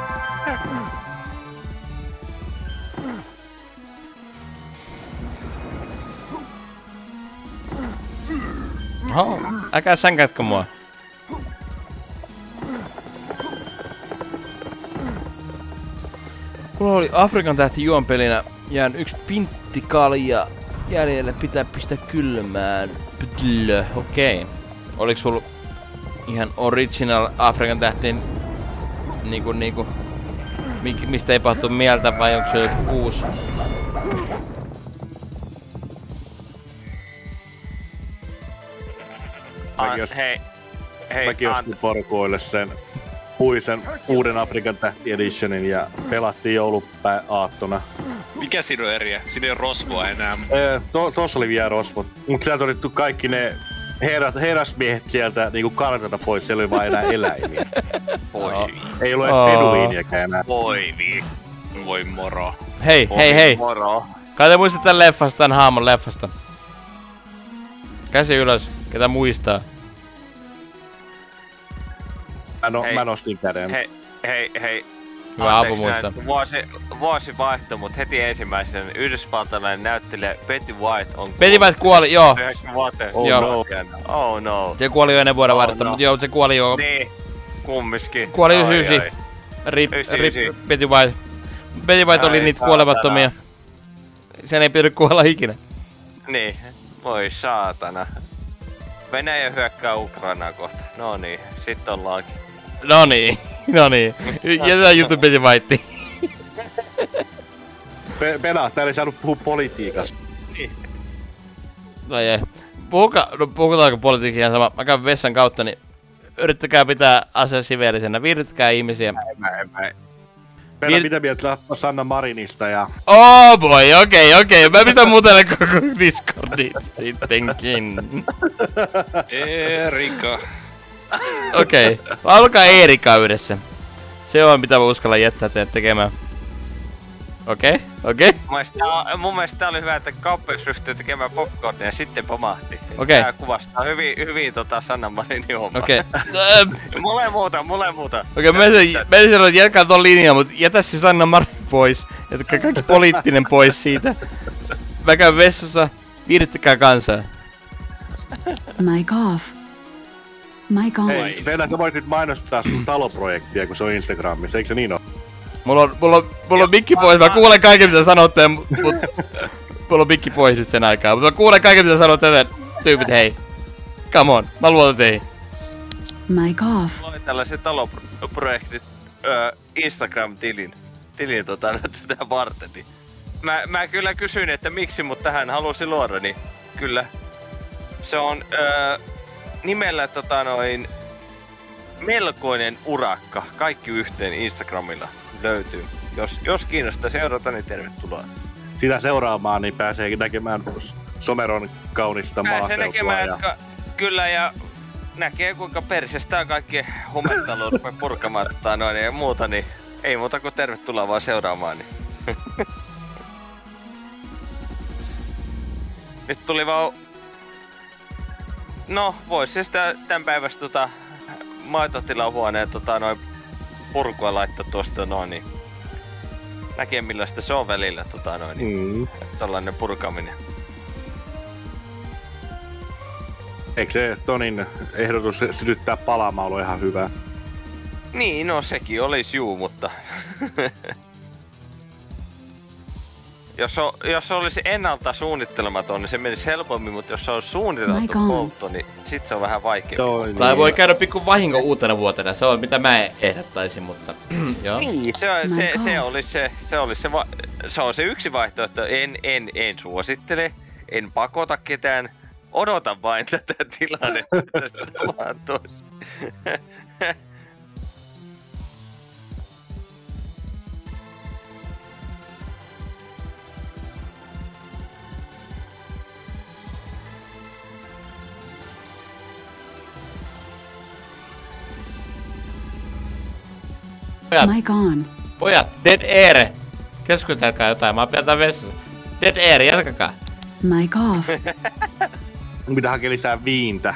Oho, älkää sänkätkö mua. Mulla oli Afrikan tähti juonpelinä jään yksi pintti kalja jäljelle, pitää pistää kylmään. Ptlö, okei. Okay. Oliks sulla ihan original Afrikan tähtiin niinku niinku mik, mistä ei pahattu mieltä vai onko se joku uusi? Mäkin os- Hei, hei, Mäkin Ant- ostin porukoille sen puisen uuden Afrikan tähti editionin ja pelattiin joulupäiväaattona. Mikä siinä on eriä? Siinä ei oo rosvoa enää. Ee, to, tossa oli vielä rosvot, mut sieltä oli tullut kaikki ne herras, herrasmiehet sieltä niinku kartalta pois, siellä oli vaan enää eläimiä. Voi No, vi. ei ollut Oo. edes peduiiniäkään enää. Voi vi. Voi moro. Hei, Voi hei, hei! Moro. Kai te muistatte tän leffasta, tän haamon leffasta. Käsi ylös, ketä muistaa. Mä, no, Hei. mä nostin käden. Hei, hei, hei. Hyvä apu Anteeksi muistaa. näin, Vuosi, vuosi vaihtui, mut heti ensimmäisen yhdysvaltalainen näyttelijä Betty White on Betty White kuoli, joo. yhdeksän vuoteen. Oh Joo. no. Oh no. Se kuoli jo ennen vuoden Oh, vaihdetta, no. mut joo, se kuoli jo. Niin, kummiskin. Kuoli Ai, yhdeksänkymmentäyhdeksän. ai. Rip, yhdeksänkymmentäyhdeksän. rip, Betty White. Betty White oli Ai, niitä saatana. kuolemattomia. Sen ei pitänyt kuolla ikinä. Niin, voi saatana. Venäjä hyökkää Ukrainaa kohta. No niin, sit ollaankin. No niin, no niin. Jätetään juttu Betty Whiteen. Pe- Pelaa, täällä ei saanut puhua politiikasta. No jee. Puhuka, no puhutaanko politiikka ihan sama. Mä käyn vessan kautta, niin yrittäkää pitää asiaa siveellisenä. Viihdyttäkää ihmisiä. Mä, mä, Pelaa, Vir- mitä mieltä lähtee Sanna Marinista ja... Oh boy, okei, okay, okei. Okay. Mä pitän muuten koko Discordin sittenkin. Erika. Okei, okay. Alkaa Eerika yhdessä. Se on mitä mä uskallan jättää teidät tekemään. Okei, okay, okei. Okay. mun, mielestä, tää- mun mielestä tää oli hyvä, että kauppias ryhtyi tekemään popcornia ja sitten pomahti. Okei. Tää kuvastaa hyvin, hyvin tota Sanna Marinin hommaa. Okei. Okay. Mulle muuta, mulle muuta. Okei, okay, mä sen, mä sen että jatkaa ton linjaa, mut jätä se Sanna Marin pois. Jätä kaikki poliittinen pois siitä. Mä käyn vessassa, viihdyttäkää kansaa. Mic off. Mic on. Hei, Venä, sä voit nyt mainostaa sun taloprojektia, kun se on Instagramissa, eikö se niin oo? Mulla on, mulla on, mulla on mikki pois, mä kuulen kaiken mitä sanotte, mut, mut mulla on mikki pois nyt sen aikaa. Mutta mä kuulen kaiken mitä sanotte, joten tyypit hei. Come on, mä luotan teihin. Mic off. Mulla oli tällaiset taloprojektit öö, Instagram-tilin. Tilin tota tätä varten. Niin. Mä, mä kyllä kysyin, että miksi mut tähän halusin luoda, niin kyllä. Se on öö, nimellä tota noin... melkoinen urakka. Kaikki yhteen Instagramilla löytyy. Jos, jos kiinnostaa seurata, niin tervetuloa. Sitä seuraamaan, niin pääsee näkemään Someron kaunista Pääsee maaseutua. näkemään, Ja... jotka, kyllä, ja näkee kuinka persestään kaikki humetalo rupeaa purkamaan tota, noin, ja muuta, niin ei muuta kuin tervetuloa vaan seuraamaan. Niin. Nyt tuli vaan... No, vois se sitä tän päivästä tota maitotilahuoneen tota noin purkua laittaa tuosta noin, niin näkee millaista se on välillä tota noin, niin Mm. tollanen purkaminen. Eikö se Tonin ehdotus sytyttää palaamaan ollut ihan hyvä? Niin, no sekin olis juu, mutta... jos, o, jos olisi ennalta suunnittelematon, niin se menisi helpommin, mutta jos se on suunniteltu My God. poltto, niin sit se on vähän vaikeampi. Toi, Tai voi käydä pikku vahinko uutena vuotena, se on mitä mä ehdottaisin, mutta joo. Niin, se, on, My se, se, God. olisi se, se, olisi se, va- se on se yksi vaihtoehto. En, en, en suosittele, en pakota ketään. Odota vain tätä tilannetta, että se tapahtuisi. Pojat, Mic on. pojat, Dead Air! Keskustelkaa jotain, mä oon vessassa. Dead Air, jatkakaa. Mic off. Pitää hakea lisää viintä.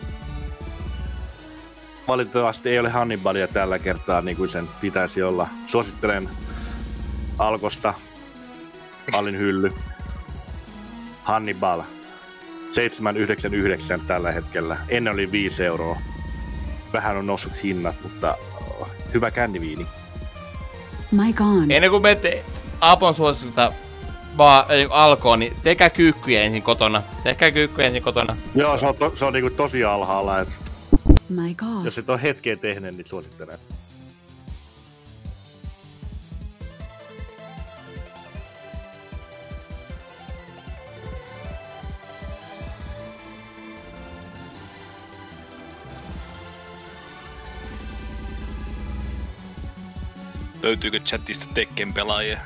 Valitettavasti ei ole Hannibalia tällä kertaa niin kuin sen pitäisi olla. Suosittelen Alkosta. Alin hylly. Hannibal. seitsemän yhdeksänkymmentäyhdeksän tällä hetkellä. Ennen oli viisi euroa. Vähän on noussut hinnat, mutta oh, hyvä känniviini. Mic on. Ennen kuin menette Apon suositusta vaan äh, alkoon, niin tehkää kyykkyjä ensin kotona. Tehkää kyykkyjä ensin kotona. Joo, se on, to, se on niinku tosi alhaalla. Et Mic off. jos et ole hetkeen tehnyt, niin suosittelen. Löytyykö chatista Tekken pelaajia?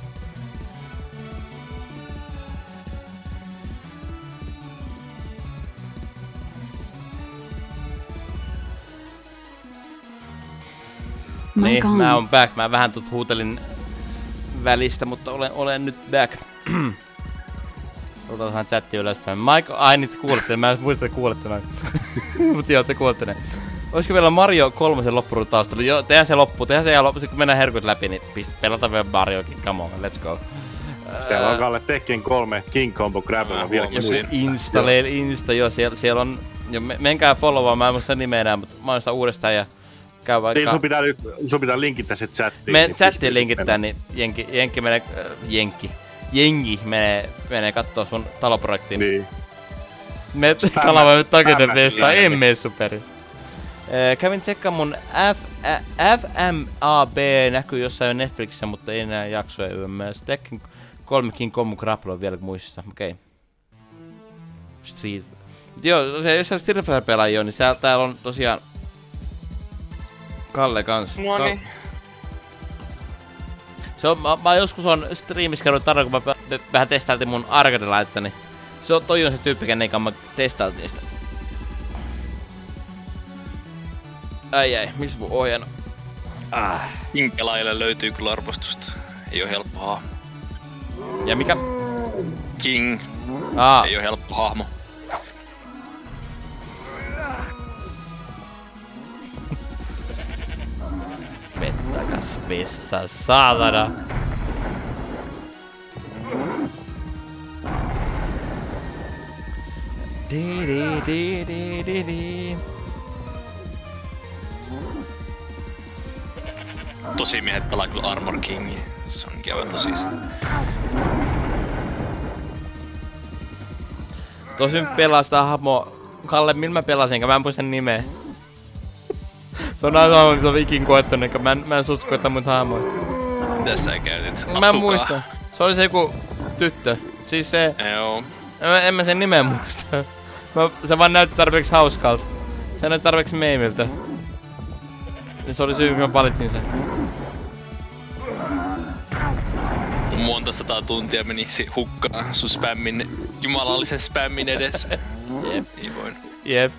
Mic Niin, on. mä oon back. Mä vähän tut huutelin välistä, mutta olen, olen nyt back. Otetaan chatti ylöspäin. Mike, ai nyt kuulette, mä en muista, että kuulette näin. Mut joo, te kuulette näin. Olisiko vielä Mario kolmosen loppuun taustalla? Joo, tehdään se loppu, tehdään se ja loppu, kun mennään herkut läpi, niin pist, pelataan vielä Mariokin, come on, let's go. Siellä on Kalle Tekken kolme King Combo Grabber Mä vieläkin huomasin. muistin. Insta, leil, Insta, joo, siellä, siellä on, jo, me, menkää followaan, mä en muista nimeä enää, mutta mä oon sitä uudestaan ja käy Niin vaikka... sun pitää, nyt- sun pitää linkittää se chattiin. Me niin chattiin pistää linkittää, sitten niin jenki, jenki menee, äh, jenki, jengi menee, menee kattoo sun taloprojektiin. Niin. Me Spämmä- kalava nyt takia spämmä- vessaan, niin. en mene superi. Äh, kävin tsekkaan mun F, ä, F M A B näkyy jossain Netflixissä, mutta ei enää jaksoja yömmässä. Tekken kolme King Kong Grapple on vielä muistissa, okei. Okay. Street. Mut joo, tosiaan, jos siellä Street Fighter pelaajia on, niin siellä, täällä on tosiaan Kalle kans. No niin. Se on, mä, mä joskus on striimissä käynyt tarjolla, kun mä pe- vähän testailtiin mun arcade-laitetta, niin se on, toi on se tyyppi, kenen kanssa mä testailtiin sitä. Ai ai, missä mun ohjaan? Ah. King-pelaajille löytyy kyllä arvostusta. Ei oo helppo hahmo. Ja mikä? King. Aa, Ei oo helppo hahmo. vettäkäs vessa, saatana. Di di di di di di. Tosi miehet pelaa kyllä Armor Kingia. Se onkin aivan tosi. Tosin pelaa sitä hahmoa. Kalle, millä mä pelasin, mä en muista nimeä. Se on aina mitä on ikin koettanut, enkä mä en, mä en suostu koettaa mun hahmoa. Mitä sä käytit? Asuka. Mä en muista. Se oli se joku tyttö. Siis se... Joo. En, mä- en mä sen nimeä muista. Mä, se vaan näytti tarpeeksi hauskalta. Se näytti tarpeeksi meemiltä. Niin se oli syy, kun mä valitsin sen. Monta sataa tuntia menisi hukkaan sun spämmin, jumalallisen spämmin edessä. Jep. Ei voin. Jep.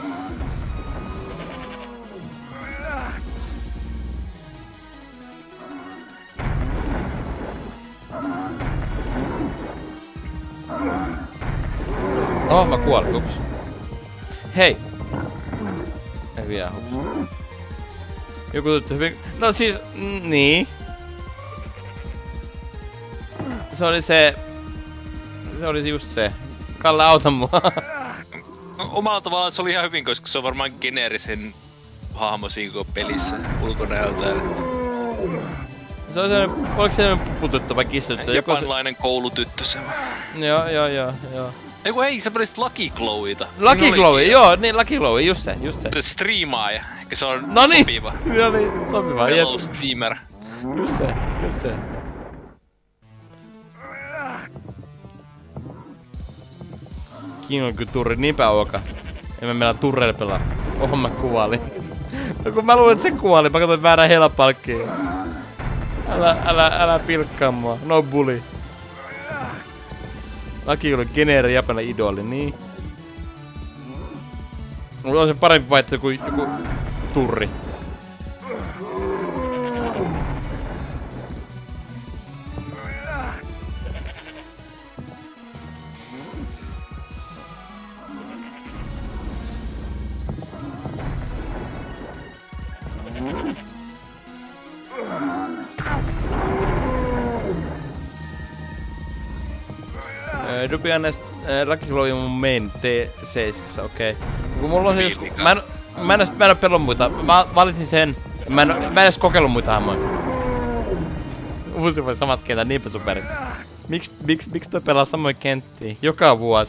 Oh, mä kuolin, ups. Hei! Ei vielä, ups. Joku tuttu hyvin... No siis, mm, niin. Se oli se... Se oli just se. Kalle, auta mua. Omalla tavallaan se oli ihan hyvin, koska se on varmaan geneerisen hahmo siinä koko pelissä ulkonäöltään. Se on sellainen... Oliko se sellainen puputyttö vai kissatyttö? Japanlainen koulutyttö se. Joo, joo, joo, joo. Eiku hei, sä pelisit Lucky Glowita. Lucky Glow, joo, niin Lucky Glow, just se, just se. Se striimaaja, ehkä se on Noniin! sopiva. Joo niin, sopiva, jep. Hello streamer. Just se, just se. King on kyllä turri, niinpä oka. En mä meillä turreilla pelaa. Oho, mä kuvailin. No kun mä luulin, että se kuvaili, mä katsoin väärän helapalkkiin. Älä, älä, älä pilkkaa mua, no bully. Lucky oli geneeri japanilainen idoli, niin. Mulla on se parempi vaihtoehto kuin joku turri. Dubian näistä äh, Lucky Glow on mun main T seitsemän, okei. Okay. Kun mulla on siis... Mä en, mä en, mä en oo pelannut muita. Mä valitsin sen. Mä en, mä en edes kokeillut muita hahmoja. Uusi voi samat kentät, niinpä superit. Miks, miks, miks toi pelaa samoin kenttiä? Joka vuosi.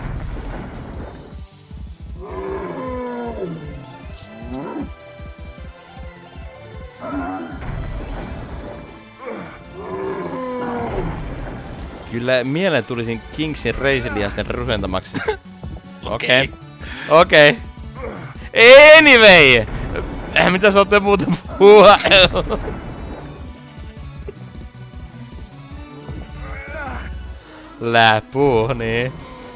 Kyllä mieleen tulisin Kingsin reisilihasten rusentamaksi. Okei. Okei. Anyway! Äh, mitä sä ootte muuta puhua? Läpuu, niin.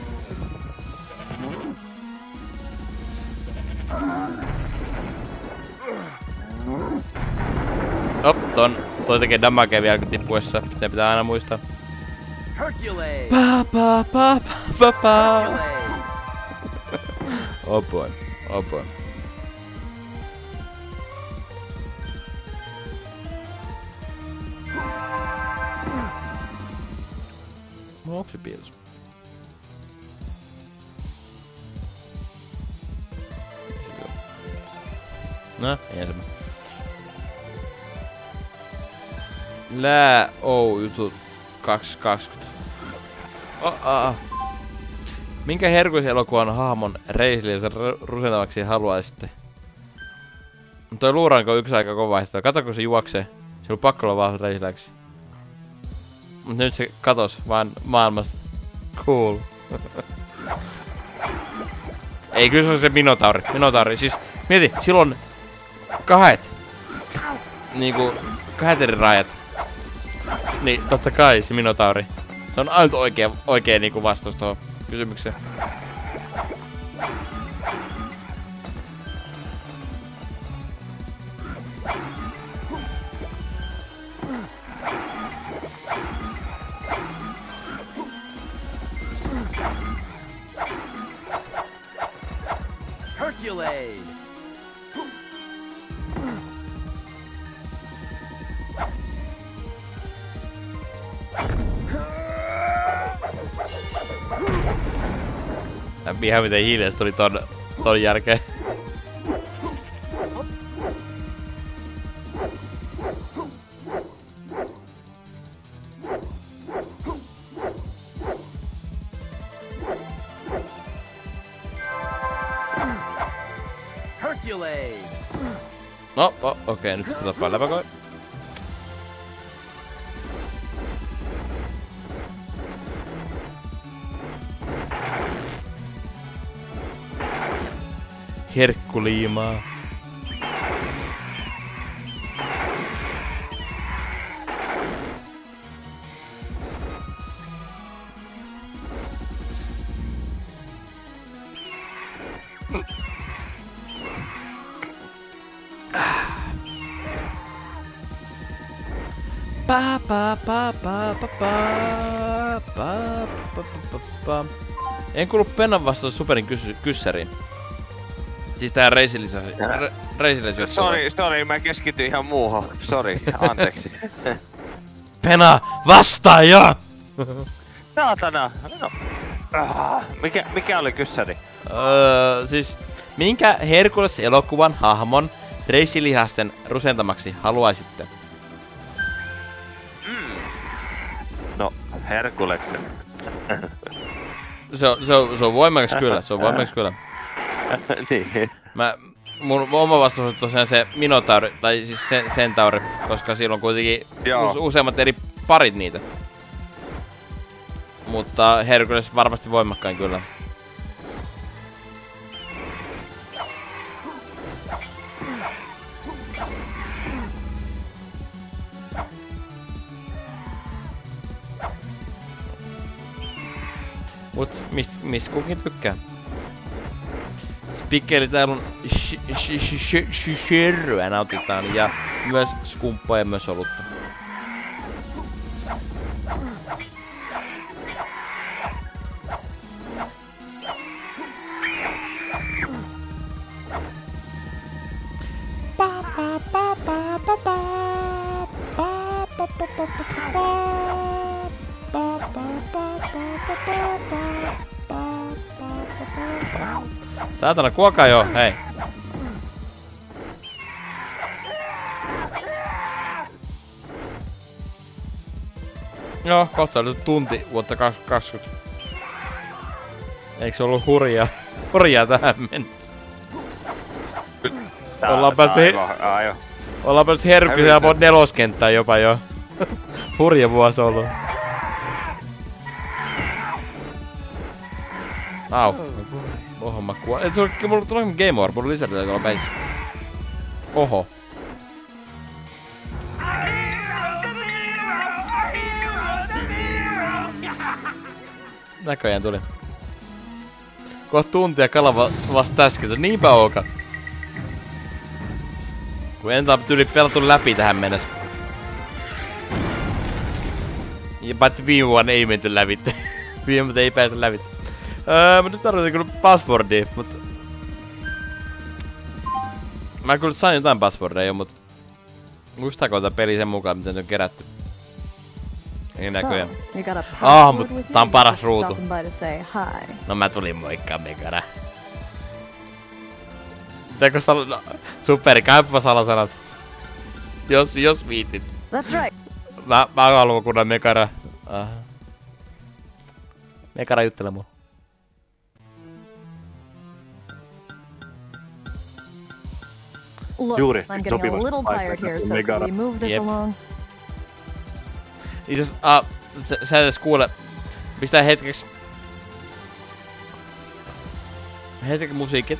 Op, ton. Toi tekee damagea vielä tippuessa. Se pitää aina muistaa. Hercules! Pa pa pa pa pa. Hercules! Oh boy, oh boy. Moxie pills. No, ei se. Lää ou jutut kaksi kaksikymmentä. Oh, ah. Minkä herkuisen elokuvan hahmon reisiliänsä rusentavaksi haluaisitte? Toi luuranko on yksi aika kova vaihtoehto. Kato kun se juoksee. Se on pakko olla vaan reisiläksi. Mut nyt se katos vaan maailmasta. Cool. Ei, kyllä se on se Minotauri. Minotauri. Siis mieti, silloin kahdet. Niinku kahdet eri rajat. Niin totta kai se Minotauri. Se on ainut oikea, oikea niinku vastaus tohon kysymykseen. Hercules! Lämpi ihan miten hiileesti tuli ton, ton jälkeen. Hercules! No, oh, okei, okay, nyt pitää tappaa läpäkoi. Herkkuliimaa. Pa pa pa pa pa pa pa pa pa pa. En kuulu Pennan vastaus Superin kysy- kyssäriin. Siis tähän reisilisäsi. Sori, sori, mä keskityin ihan muuhun. Sori, anteeksi. Pena, vastaa jo! Saatana, no. Ah, mikä, mikä oli kyssäri? Öö, siis, minkä Herkules-elokuvan hahmon reisilihasten rusentamaksi haluaisitte? No, Herkuleksen. Se on, se on, se on voimakas kyllä, se on voimakas kyllä. Niin. Mä, mun oma vastaus on tosiaan se Minotauri, tai siis se, Centauri, koska siellä on kuitenkin us, useammat eri parit niitä. Mutta Herkules varmasti voimakkain kyllä. Mut mist, mist kukin tykkää. Spikkeli täällä on sherryä nautitaan ja myös skumppaa ja myös olutta. Pa pa pa pa pa pa pa pa pa pa pa. Saatana, kuokaa joo, hei. Joo, kohta oli tunti vuotta kaksituhattakaksikymmentä. Eikö se ollut hurjaa? Hurjaa tähän mennessä. Ollaan päästy he... Ollaan päästy herkkisiä ja neloskenttään jopa jo. Hurja vuosi ollut. Au. Oho, mä kuolen. Ei tule, mulla tulee Game Over, mulla lisätä tuolla päissä. Oho. Näköjään tuli. Kohta tuntia kalava vasta äsken, niinpä ooka. Kun entä tyli pelattu läpi tähän mennessä. Ja paitsi viime vuonna ei menty lävitte. Viime vuonna ei päästä lävitte. Öö, mä nyt tarvitaan kyllä passwordia, mutta... Mä kyllä sain jotain passwordia jo, mut... Muistaako tää peli sen mukaan, miten on kerätty? Ei näköjään. Ah, mut tää on paras ruutu. No mä tulin moikkaa Megara. Teko sal... No, superi, käypä salasanat. Jos, jos viitit. That's right. Mä, mä haluan kunnan Megara. Aha. Megara juttele mua. Look, Juuri, I'm getting a little tired here, so can we move this Yep. along? Itse ah, sä, sä edes kuule. Pistää hetkeksi. Hetkeksi musiikit.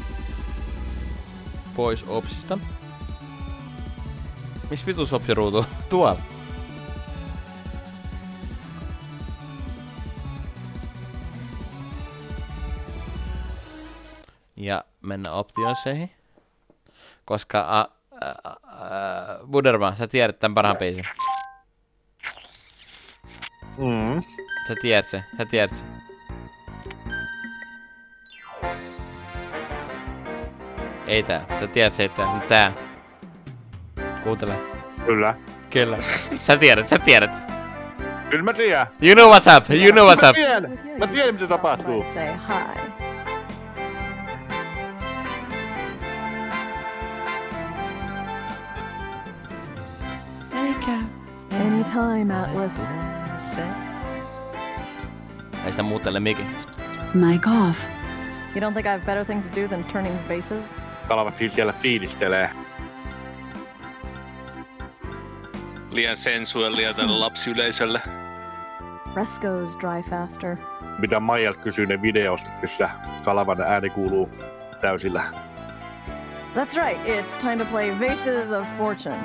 Pois opsista. Missä vitus opsiruutu? Tuolla. Ja mennä optionseihin. Koska a, a, a, Buderman, sä tiedät tän parhaan biisin. Mm. Sä tiedät se, sä tiedät se. Ei tää, sä tiedät se, ei tää, mut tää. Kuuntele. Kyllä. Kyllä. Sä tiedät, sä tiedät. Kyllä mä tiedän. You know what's up, you know what's Mä up. tiedän, mä tiedän mitä tapahtuu. Say hi. Anytime, Atlas. Ei sitä muutelle mikin. Mic off. You don't think I have better things to do than turning vases? Kalava siellä fiilistelee. Liian sensuellia tälle lapsiyleisölle. Frescoes dry faster. Mitä Maijal kysyy ne videosta, missä Kalavan ääni kuuluu täysillä. That's right, it's time to play Vases of Fortune.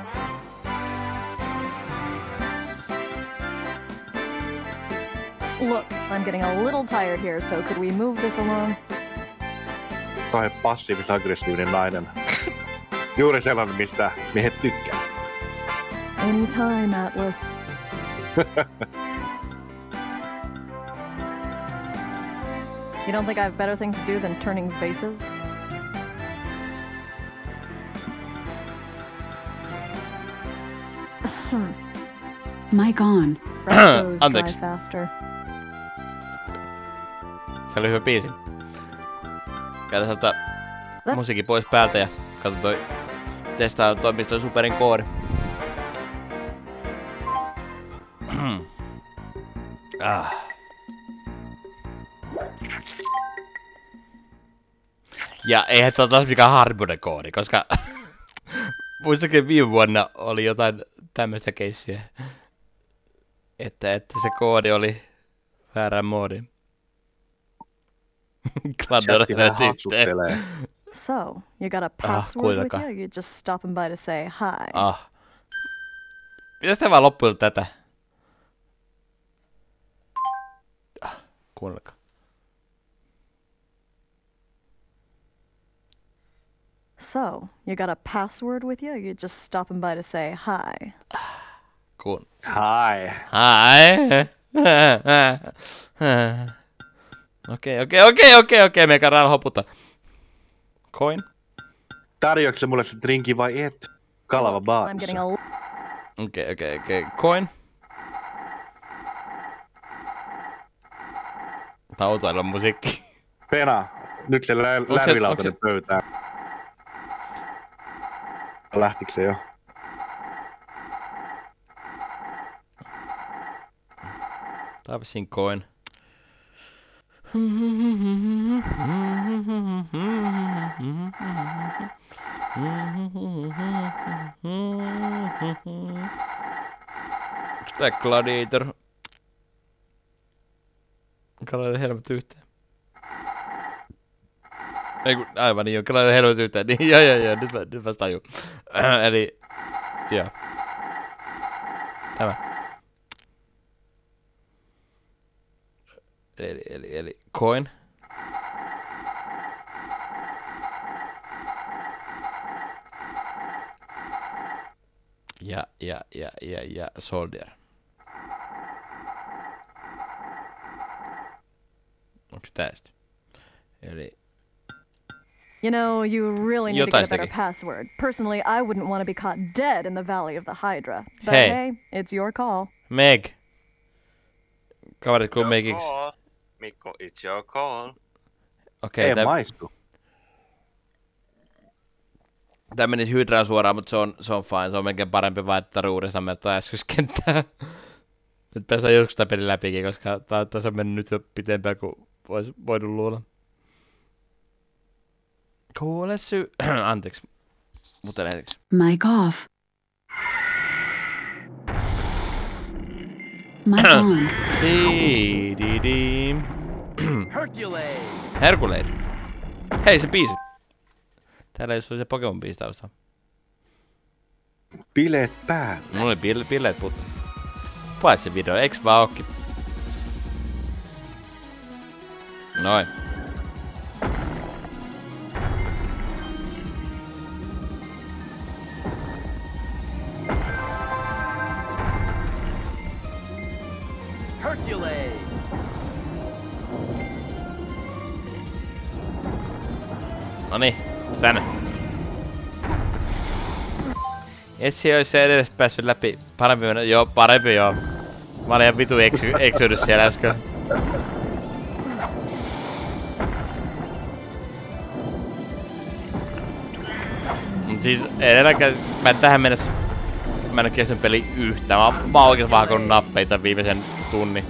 Look, I'm getting a little tired here, so could we move this along? Kauhean passiivis-aggressiivinen nainen. Juuri sellainen, mistä miehet tykkää. Anytime, Atlas. You don't think I have better things to do than turning vases? Mic on. Fresh clothes dry Anteeksi. faster. Se oli hyvä biisi. Käytä sieltä musiikin pois päältä ja katso toi. Testaa toimii toi Superin koodi. ah. Ja eihän tuo taas mikään harvinainen koodi, koska muistakin viime vuonna oli jotain tämmöistä keissiä. Että, että se koodi oli väärään moodiin. Chatti vähän haksuttelee. So, you got a password with you? You're just stopping by to say hi. Ah. Mitäs te vaan loppuun tätä? Ah, kuunnelkaa. So, you got a password with you? You're just stopping by to say hi. Kuun. Hi. Hi. Okei, okei, okei, okei, okei, meikä rauha hoputtaa. Coin. Tarjoatko mulle se drinki vai et? Kalava I'm baarissa. getting a Okei, okei, okei. Coin. Tautailla musiikki. Pena, nyt se lä se- lärvilautainen onko pöytään. Lähtikö se jo? Tää vissiin coin. Onks tää Gladiator? Gladiator helmet yhteen. Ei kun, aivan niin, Gladiator helmet yhteen. Niin, joo, joo, joo, nyt mä, nyt mä tajun. Eli, joo. Tämä. Eli, eli, eli, coin. Ja, ja, ja, ja, ja, soldier. Onks tää sitten? Eli, You know, you really need to Jotain get a better sitäkin. password. Personally, I wouldn't want to be caught dead in the Valley of the Hydra. But Hey. hey, it's your call. Meg. Kaverit kuin Megiksi. Mikko, it's your call. Okei, Ei tää, maistu. tää meni Hydraan suoraan, mutta se on, se on fine. Se on melkein parempi vaihtaa uudestaan meiltä äskeiskenttää. Nyt päästään joskus tää peli läpikin, koska tää, tää on mennyt nyt jo pitempään kuin vois voinut luulla. Kuule sy... Anteeksi. Mutta hetkeksi. Mic off. Mic on. Di, di, di. Hercules. Hercules. Hei, se biisi. Täällä ei ole se Pokemon biisi taustalla. Bileet päällä. Mulla oli bille, billeet puuttuu. Paitsi se video, eiks vaan ookin? Noin. Hercules. Noniin, tänne. Et se ois se edes päässyt läpi. Parempi mennä, joo, parempi joo. Mä olin ihan vitu eksy, eksynyt siellä äsken. Mut siis edelläkään, mä en tähän mennessä, mä en oo kestänyt peli yhtään. Mä, oon- mä oon oikeesti vaan hakannut nappeita viimeisen tunnin.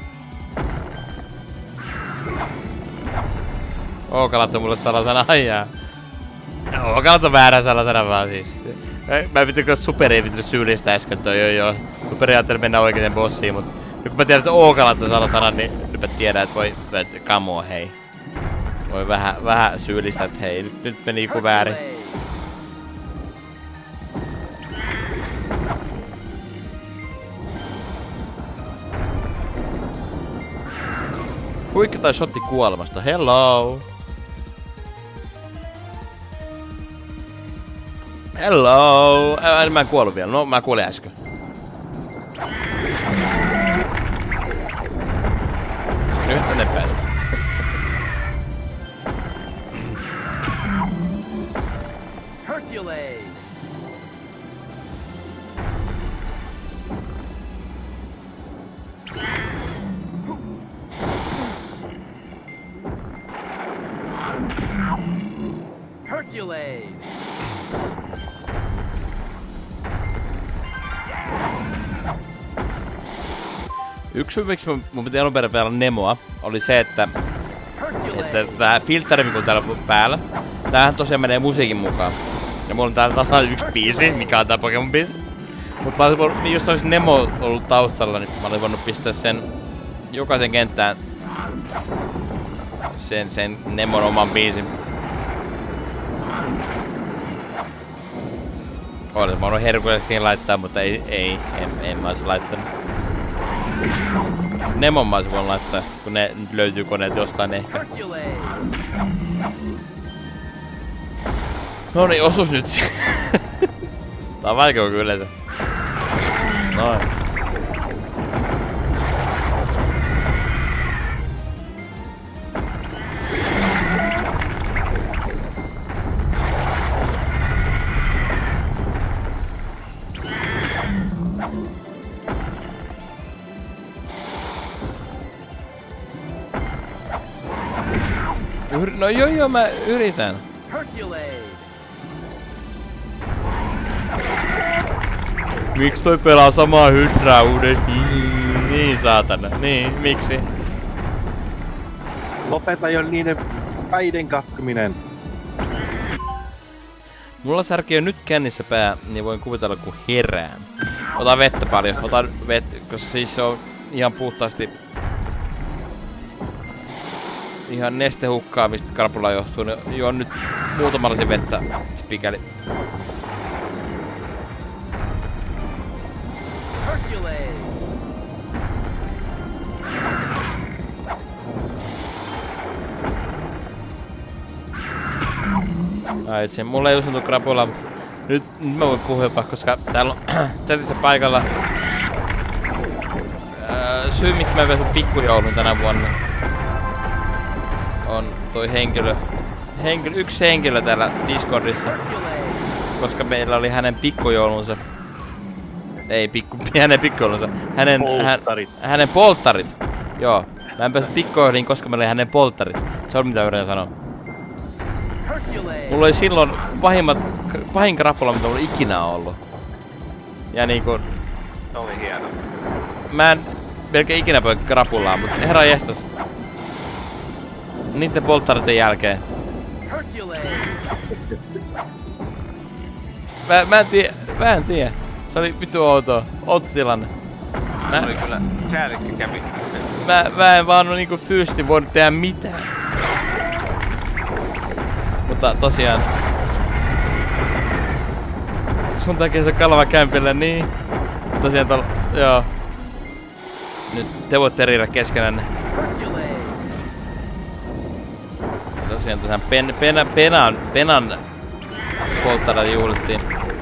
Ookalat on mulle salasana, aijaa. Ookalat on väärä salasana vaan siis. Ei, Mä en vittu, kun Superi ei vittu syyllistä äsken toi joo joo. Superi ajatteli mennä oikeeseen bossiin, mut nyt kun mä tiedän, että Ookalat on salasana, niin nyt mä tiedän, että voi, että kamo hei. Voi vähän, vähän syyllistä, että hei, nyt, nyt meni joku väärin. Huikka tai shotti kuolemasta, hello! Hello! Ää, mä en kuollut vielä, no mä kuolin äsken. Nyt tänne päätös. Hercules. Hercules. Yksi syy, miksi mun, mun piti alun perin pelata Nemoa, oli se, että, että tää filtteri, kun täällä on päällä, tämähän tosiaan menee musiikin mukaan. Ja mulla on täällä tasan yksi biisi, mikä on tää Pokemon biisi. Mut mä olisin voinut, niin jos olisi Nemo ollut taustalla, niin mä olisin voinut pistää sen jokaisen kenttään sen, sen Nemon oman biisin. Olisin voinut Herkuleskin laittaa, mutta ei, ei en, en mä olisi laittanut. Nemon mä olisin voinut laittaa, kun ne löytyy koneet jostain ehkä. No niin, osuus nyt. Tää on vaikea kuin yleensä. Noin. Yr- no joo joo, mä yritän. Miksi toi pelaa samaa hydraa uudestaan? Niin, niin saatana. Niin, miksi? Lopeta jo niiden päiden katkeminen. Mulla särkii on nyt kännissä pää, niin voin kuvitella kun herään. Ota vettä paljon, ota vettä, koska siis se on ihan puhtaasti ihan nestehukkaamista krapula johtuu. Niin juon nyt muutama lasi vettä, spikäli. Ai itse, mulla ei usuntu krapula, mutta nyt, nyt mä voin puhua jopa, koska täällä on chatissa paikalla ää, syy, miksi mä vesin pikkujoulun tänä vuonna on toi henkilö, henkilö, yksi henkilö täällä Discordissa, koska meillä oli hänen pikkujoulunsa. Ei pikku, hänen pikkujoulunsa, hänen polttarit. Hän, hänen polttarit. Joo, mä en päässyt pikkujouluihin, koska meillä oli hänen polttarit. Se on mitä yritän sanoa. Mulla oli silloin pahimmat, pahin krapula, mitä mulla ikinä on ollut. Ja niinku... Se oli hieno. Mä en melkein ikinä pöi krapulaa, mutta herra jästäs. Niitten polttaritten jälkeen. Mä, mä en tiedä, mä en tiedä. Se oli vittu outoa, outo tilanne. Mä... Se oli kyllä, säädikki kävi. Mä, mä en vaan niinku fyysisesti voinut tehdä mitään. Mutta tosiaan... Sun takia se kalva kämpillä, niin... Tosiaan tol... Joo. Nyt te voitte riidä keskenänne. Tosiaan tosiaan pen, pena, penan, penan polttara juhlittiin.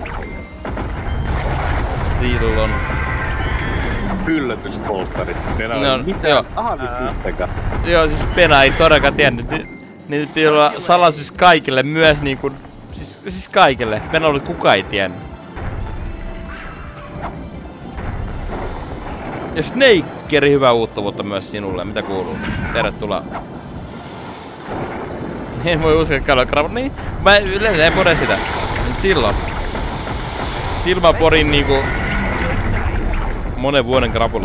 Silloin. Yllätyspolttarit. Pena no, oli mitään joo. ahdistustakaan. Joo, siis Pena ei todellakaan tiennyt. Niitä piti olla salaisuus kaikille myös niinku... Siis, siis kaikille. Pena oli kukaan ei tiennyt. Ja Snakeri, hyvää uutta vuotta myös sinulle. Mitä kuuluu? Tervetuloa. En voi uskoa kalloa krapula. Niin, mä yleensä en pore sitä. Silloin. Silloin porin niinku... Monen vuoden krapulat.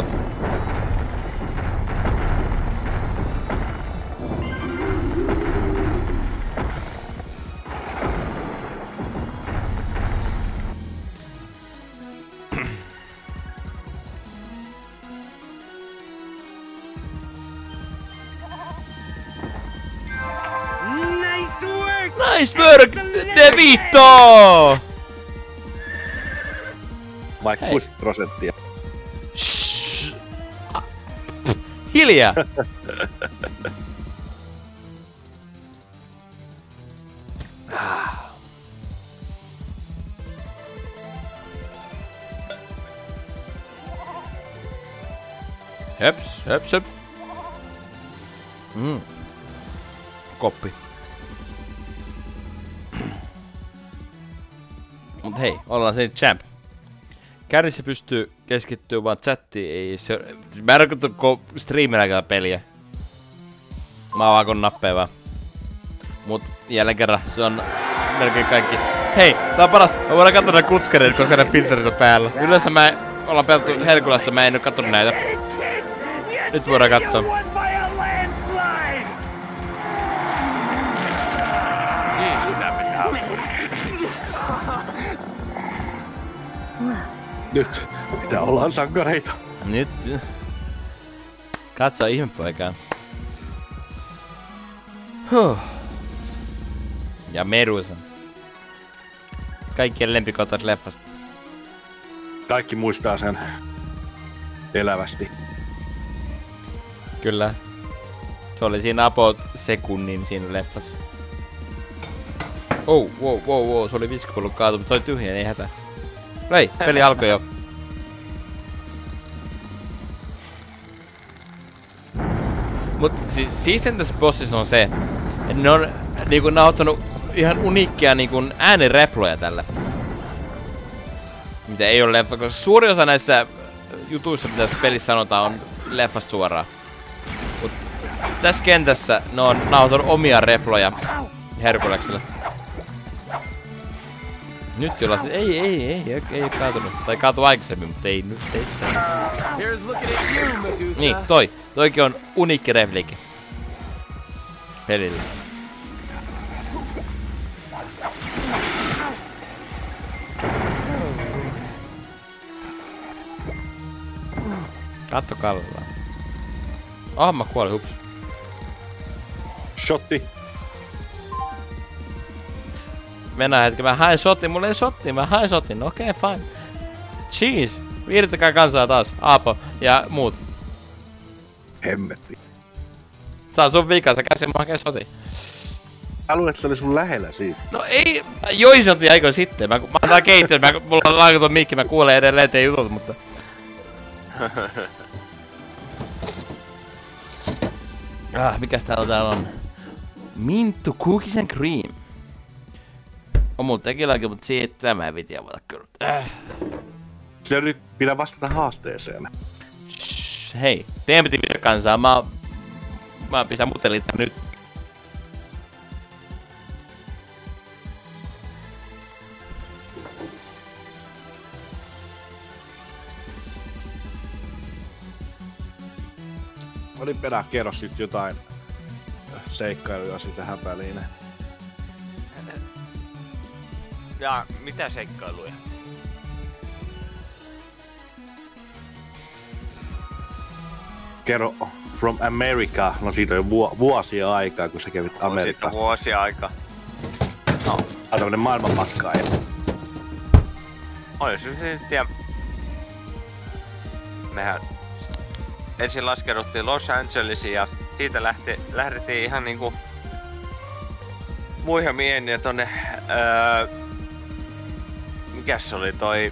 Nice work, DeVito! Vaikka kuusikymmentä prosenttia. Shhh. Hiljaa! Höps, höps, höps. Mm. Koppi. Mut hei, ollaan se champ. Kärrissä pystyy keskittyä vaan chattiin, ei se... Mä en rakottu striimerillä peliä. Mä vaan kun nappeja vaan. Mut jälleen kerran, se on melkein kaikki. Hei, tää on paras. Mä voidaan katsoa näitä kutskereita, koska ne filterit on päällä. Yleensä mä en, ollaan pelattu Herkulasta, mä en oo kattonut näitä. Nyt voidaan katsoa. Nyt pitää ollaan sankareita. Nyt. Katso ihmepoikaa. Huh. Ja Medusa. Kaikkien lempikotat leffasta. Kaikki muistaa sen elävästi. Kyllä. Se oli siinä about sekunnin siinä leffassa. Oh, wow, wow, wow, se oli viskapullo kaatu, mutta toi tyhjä, ei hätää. Hei, peli alkoi jo. Mut siis siistintä tässä bossissa on se, että ne on niinku ne on ottanut ihan uniikkia niinku äänireploja tällä. Mitä ei ole leffa, koska suuri osa näissä jutuissa, mitä tässä pelissä sanotaan, on leffasta suoraan. Mut tässä kentässä ne on nautanut omia reploja Herkulekselle. Nyt jolla se... Ei, ei, ei, ei, ei oo kaatunut. Tai kaatu aikaisemmin, mutta ei nyt, ei. Niin, toi. Toikin on uniikki repliikki. Pelillä. Katto kallellaan. Ah, mä kuolin, hups. Shotti. Mennään hetki, mä hain shotin, mulla ei shotti, mä hain shotin, okei, okay, fine. Jeez, viihdyttäkää kansaa taas, Aapo ja muut. Hemmetti. Tää on sun vika, sä käsin mä hakee shotin. Haluan, että se oli sun lähellä siitä. No ei, joi shotin aikoin sitten, mä, mä antaa keittiön, mä, mulla on laakaton mikki, mä kuulen edelleen teidän jutut, mutta... ah, mikäs täällä täällä on? Mintu cookies and cream. On mulla tekilläkin, mutta siitä mä en vitiä voida kyllä. Äh. Se nyt pitää vastata haasteeseen. Shh, hei, teidän piti pitää kansaa, mä... Mä pistän mutelin tän nyt. Oli perä, kerro sit jotain seikkailuja tähän väliin. Ja mitä seikkailuja? Kerro From America. No siitä on jo vu- vuosia aikaa, kun sä kävit Amerikassa. On siitä vuosia aikaa. No, on tämmönen maailmanmatkaaja. Oi, se nyt tiedä. Mehän ensin laskeuduttiin Los Angelesiin ja siitä lähti, lähdettiin ihan niinku muihamiin ja tonne öö, mikäs se oli toi...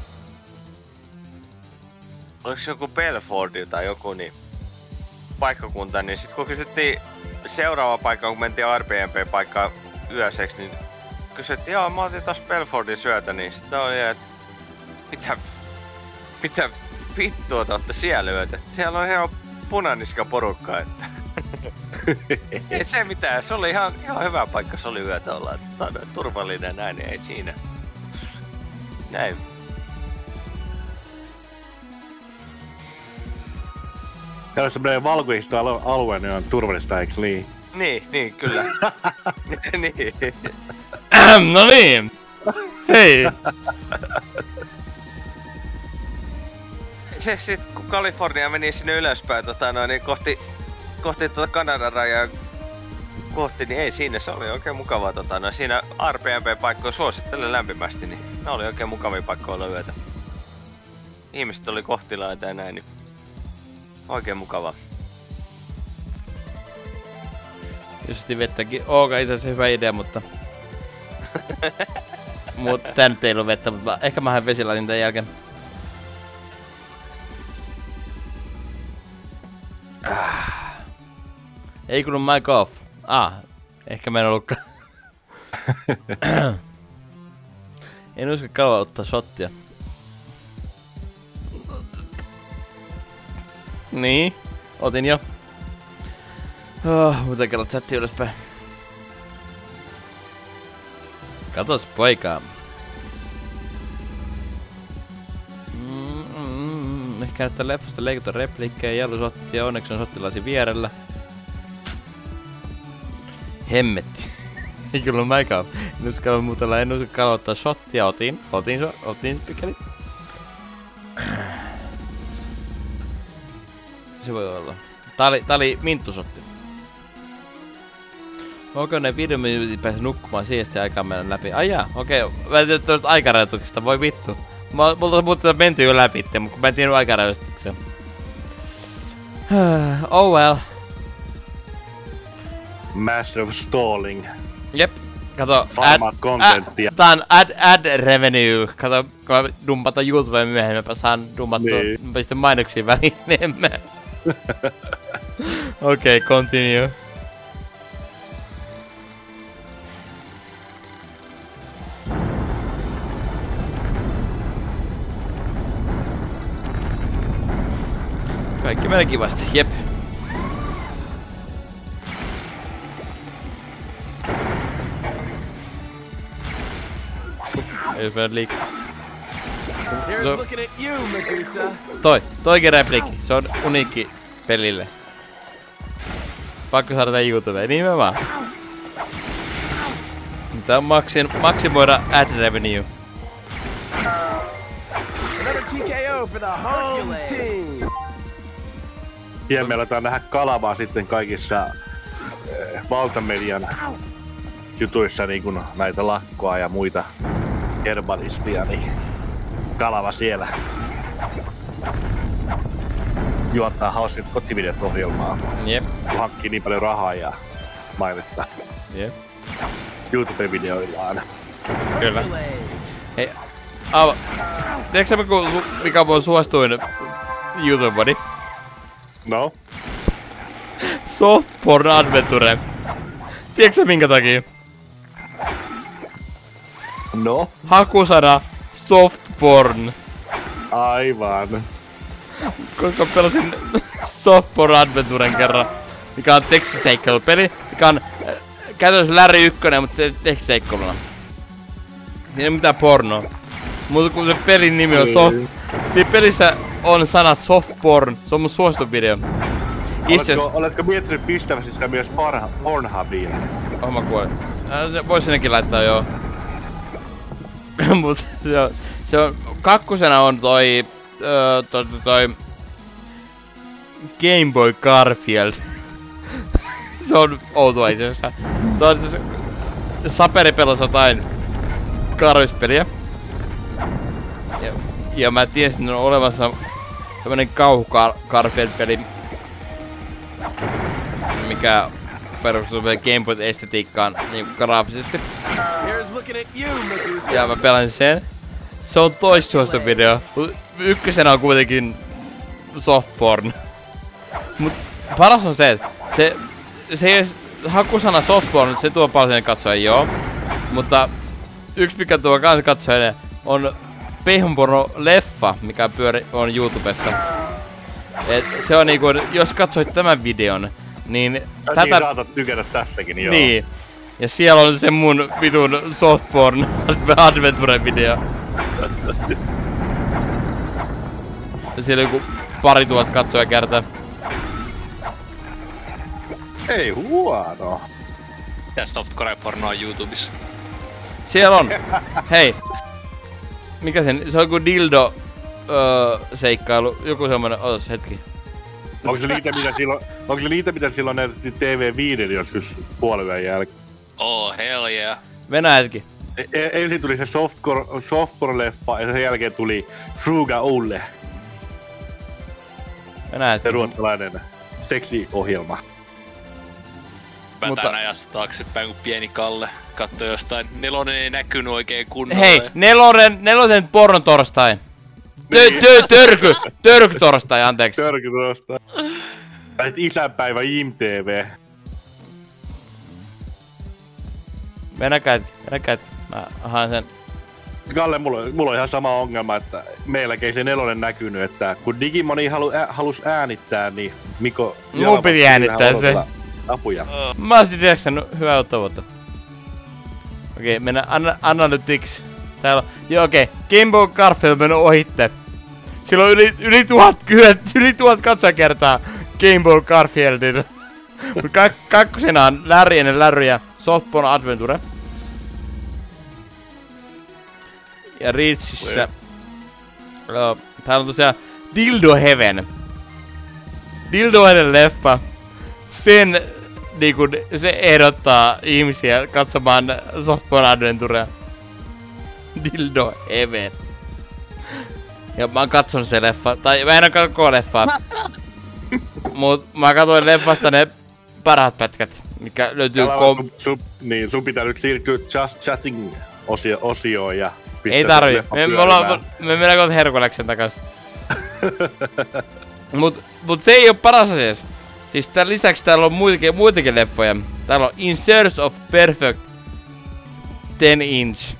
Oliko se joku Belfordi tai joku niin paikkakunta, niin sit kun kysyttiin seuraava paikka, kun mentiin R P M P-paikkaan yöseksi, niin kysyttiin, joo, mä otin taas Belfordin syötä, niin sit oli, että mitä, mitä vittua te ootte siellä yötä? Siellä on ihan punaniska porukka, että ei se mitään, se oli ihan, ihan hyvä paikka, se oli yötä olla, että turvallinen näin, niin ei siinä. Näin. Täällä on semmonen valkoista alue, niin on turvallista, eiks niin? Niin, niin, kyllä. niin. No niin! Hei! Se sit kun Kalifornia meni sinne ylöspäin tota noin, niin kohti, kohti tuota Kanadan rajaa kohti, niin ei siinä, se oli oikein mukavaa tota noin. Siinä R P M P-paikkoja suosittelen lämpimästi, niin ne oli oikein mukavia paikkoja olla yötä. Ihmiset oli kohtilaita ja näin, niin oikein mukavaa. Justi vettäkin. Ooka itse asiassa hyvä idea, mutta... Mut tää nyt ei ollut vettä, mutta ehkä mä hän vesilatin tän jälkeen. Ah. Ei kuulu mic off. Ah, ehkä mä en ollutkaan. En usko kauan ottaa shottia. Niin, otin jo. Oh, muuten kello chatti ylöspäin. Katos poikaa. Mm-mm. Ehkä näyttää leffasta leikata repliikkejä, jallusotti ja onneksi on sottilasi vierellä. Hemmetti. Ei kyllä ole mäikään. En uskalla muutella, en uskalla ottaa shottia. Otin, otin, so, otin pikeli. Se voi olla. Tää oli, tää oli minttusotti. Onko ne videominuutit pääsi nukkumaan siistiä aikaa mennä läpi? Ai jaa, okei. Okay. Mä en tiedä tosta aikarajoituksesta, voi vittu. Mä, multa muuten menty jo läpi, mutta mä en tiedä aikarajoituksia. Oh well. Master of Stalling. Jep. Kato, Farmaat contenttia. Tää on ad, ad revenue. Kato, kun mä dumpataan YouTubeen myöhemmin, mä saan dummattua. Niin. Mä pistän mainoksia väliin enemmän. Okei, okay, continue. Kaikki menee kivasti, jep. Ei jos mennä liikaa. Here's No. looking at you, Medusa. Toi, toikin repliikki. Se on uniikki pelille. Pakko saada tää YouTubeen, nimenomaan. Tää on maksin, maksimoida ad revenue. Another T K O for the home team. Pian meillä aletaan nähdä Kalavaa sitten kaikissa äh, valtamedian jutuissa, niin kun näitä lakkoa ja muita herbalismia, niin Kalava siellä juottaa hauskat kotivideot ohjelmaa. Jep, Kun hankkii niin paljon rahaa ja mainetta jep, YouTube-videoillaan. kyllä. Hei, Aava, tiedätkö sä mikä, mikä on mun suosituin YouTube-body? No? Soft Porn Adventure. Tiedätkö sä minkä takia? No? Hakusana soft porn. Aivan. Koska pelasin Soft Porn Adventuren kerran, mikä on tekstiseikkailupeli, mikä on äh, käytännössä Larry ykkönen, mutta se tekstiseikkailuna. Siinä ei ole mitään pornoa. Mutta kun se pelin nimi on soft, siinä pelissä on sanat soft porn, se on mun suosittu video. Itse Oletko, oletko miettinyt pistäväsi sitä myös Pornha- Pornhubiin? Homma kuoli. Äh, vois sinnekin laittaa joo. Mut se on, se on, kakkosena on toi, öö, toi, toi, toi Game Boy Garfield. Se on outoa itse asiassa. Se on se, Saperi pelasi jotain Garfield-peliä. Ja, ja mä tiesin, että on olemassa tämmönen kauhu Garfield-peli, mikä perustuu Game Boy-estetiikkaan niin graafisesti. Here's looking at you, Medusa. Ja mä pelasin sen. Se on toissuosittu video. Ykkösenä on kuitenkin soft porn. Mut paras on se, että se, se hakusana soft porn, se tuo paljon katsoja, joo. Mutta yksi mikä tuo kans katsojille on pehmonporno leffa, mikä pyöri on YouTubessa. Et se on niinku, jos katsoit tämän videon, niin Ja tätä... niin saatat tykätä tästäkin, joo. Niin. Ja siellä on se mun vitun soft porn adventure video. Ja siellä joku pari tuhat katsoja kertaa. Ei huono. Ja softcore pornoa YouTubessa. Siellä on. Hei. Mikä sen? Se on joku dildo öö, seikkailu. Joku semmonen. Otas hetki. Onko se niitä mitä silloin, onko se niitä mitä silloin näytettiin T V viisi joskus puolivän jälkeen? Oh, hell yeah. Venä hetki. E- e- ensin tuli se softcore, softcore-leffa ja sen jälkeen tuli Fruga Olle, Venä hetki. se ruotsalainen seksiohjelma. Mä Mutta- tän ajassa taaksepäin, kun pieni Kalle katsoi jostain. Nelonen ei näkynyt oikein kunnolla. Hei, nelonen, nelosen pornon torstai. Tö, Niin. tö, törky, törky torstai, anteeksi. Törky tuosta. Tai sit isänpäivä I M T V. Mennä käyt, mennä käyt. Mä haen sen. Kalle, mulla, mulla on ihan sama ongelma, että meilläkin ei se nelonen näkynyt, että kun Digimoni halu, ä, halus äänittää, niin Miko... Mun piti äänittää se. Apuja. Mä oon sitten jaksanut hyvää uutta vuotta. Okei, mennään Ana Analytics. Täällä on... Joo, okei. Game Boy Garfield on mennyt ohitte. Sillä on yli, yli tuhat, yli tuhat katsojakertaa Game Boy Garfieldin. Kak kakkosena on Larry ennen Larry ja Softball Adventure. Ja Reachissä... Joo, täällä on tosiaan Dildo Heaven. Dildo Heaven leffa. Sen niinku, se ehdottaa ihmisiä katsomaan Softball Adventurea. Dildo Heaven. Ja mä oon katsonut se leffa, tai mä en oo koko leffaa. Mut mä katsoin leffasta ne parhaat pätkät, mikä löytyy kom... Sun, sun, niin, sun pitää nyt siirtyä Just Chatting osio, osioon ja... Ei tarvii, me, me, ollaan, me mennään kohta Herkuleksen takas. mut, mut se ei oo paras asias. Siis tän lisäksi täällä on muitakin, muitakin leffoja. Täällä on In Search of Perfect ten inch.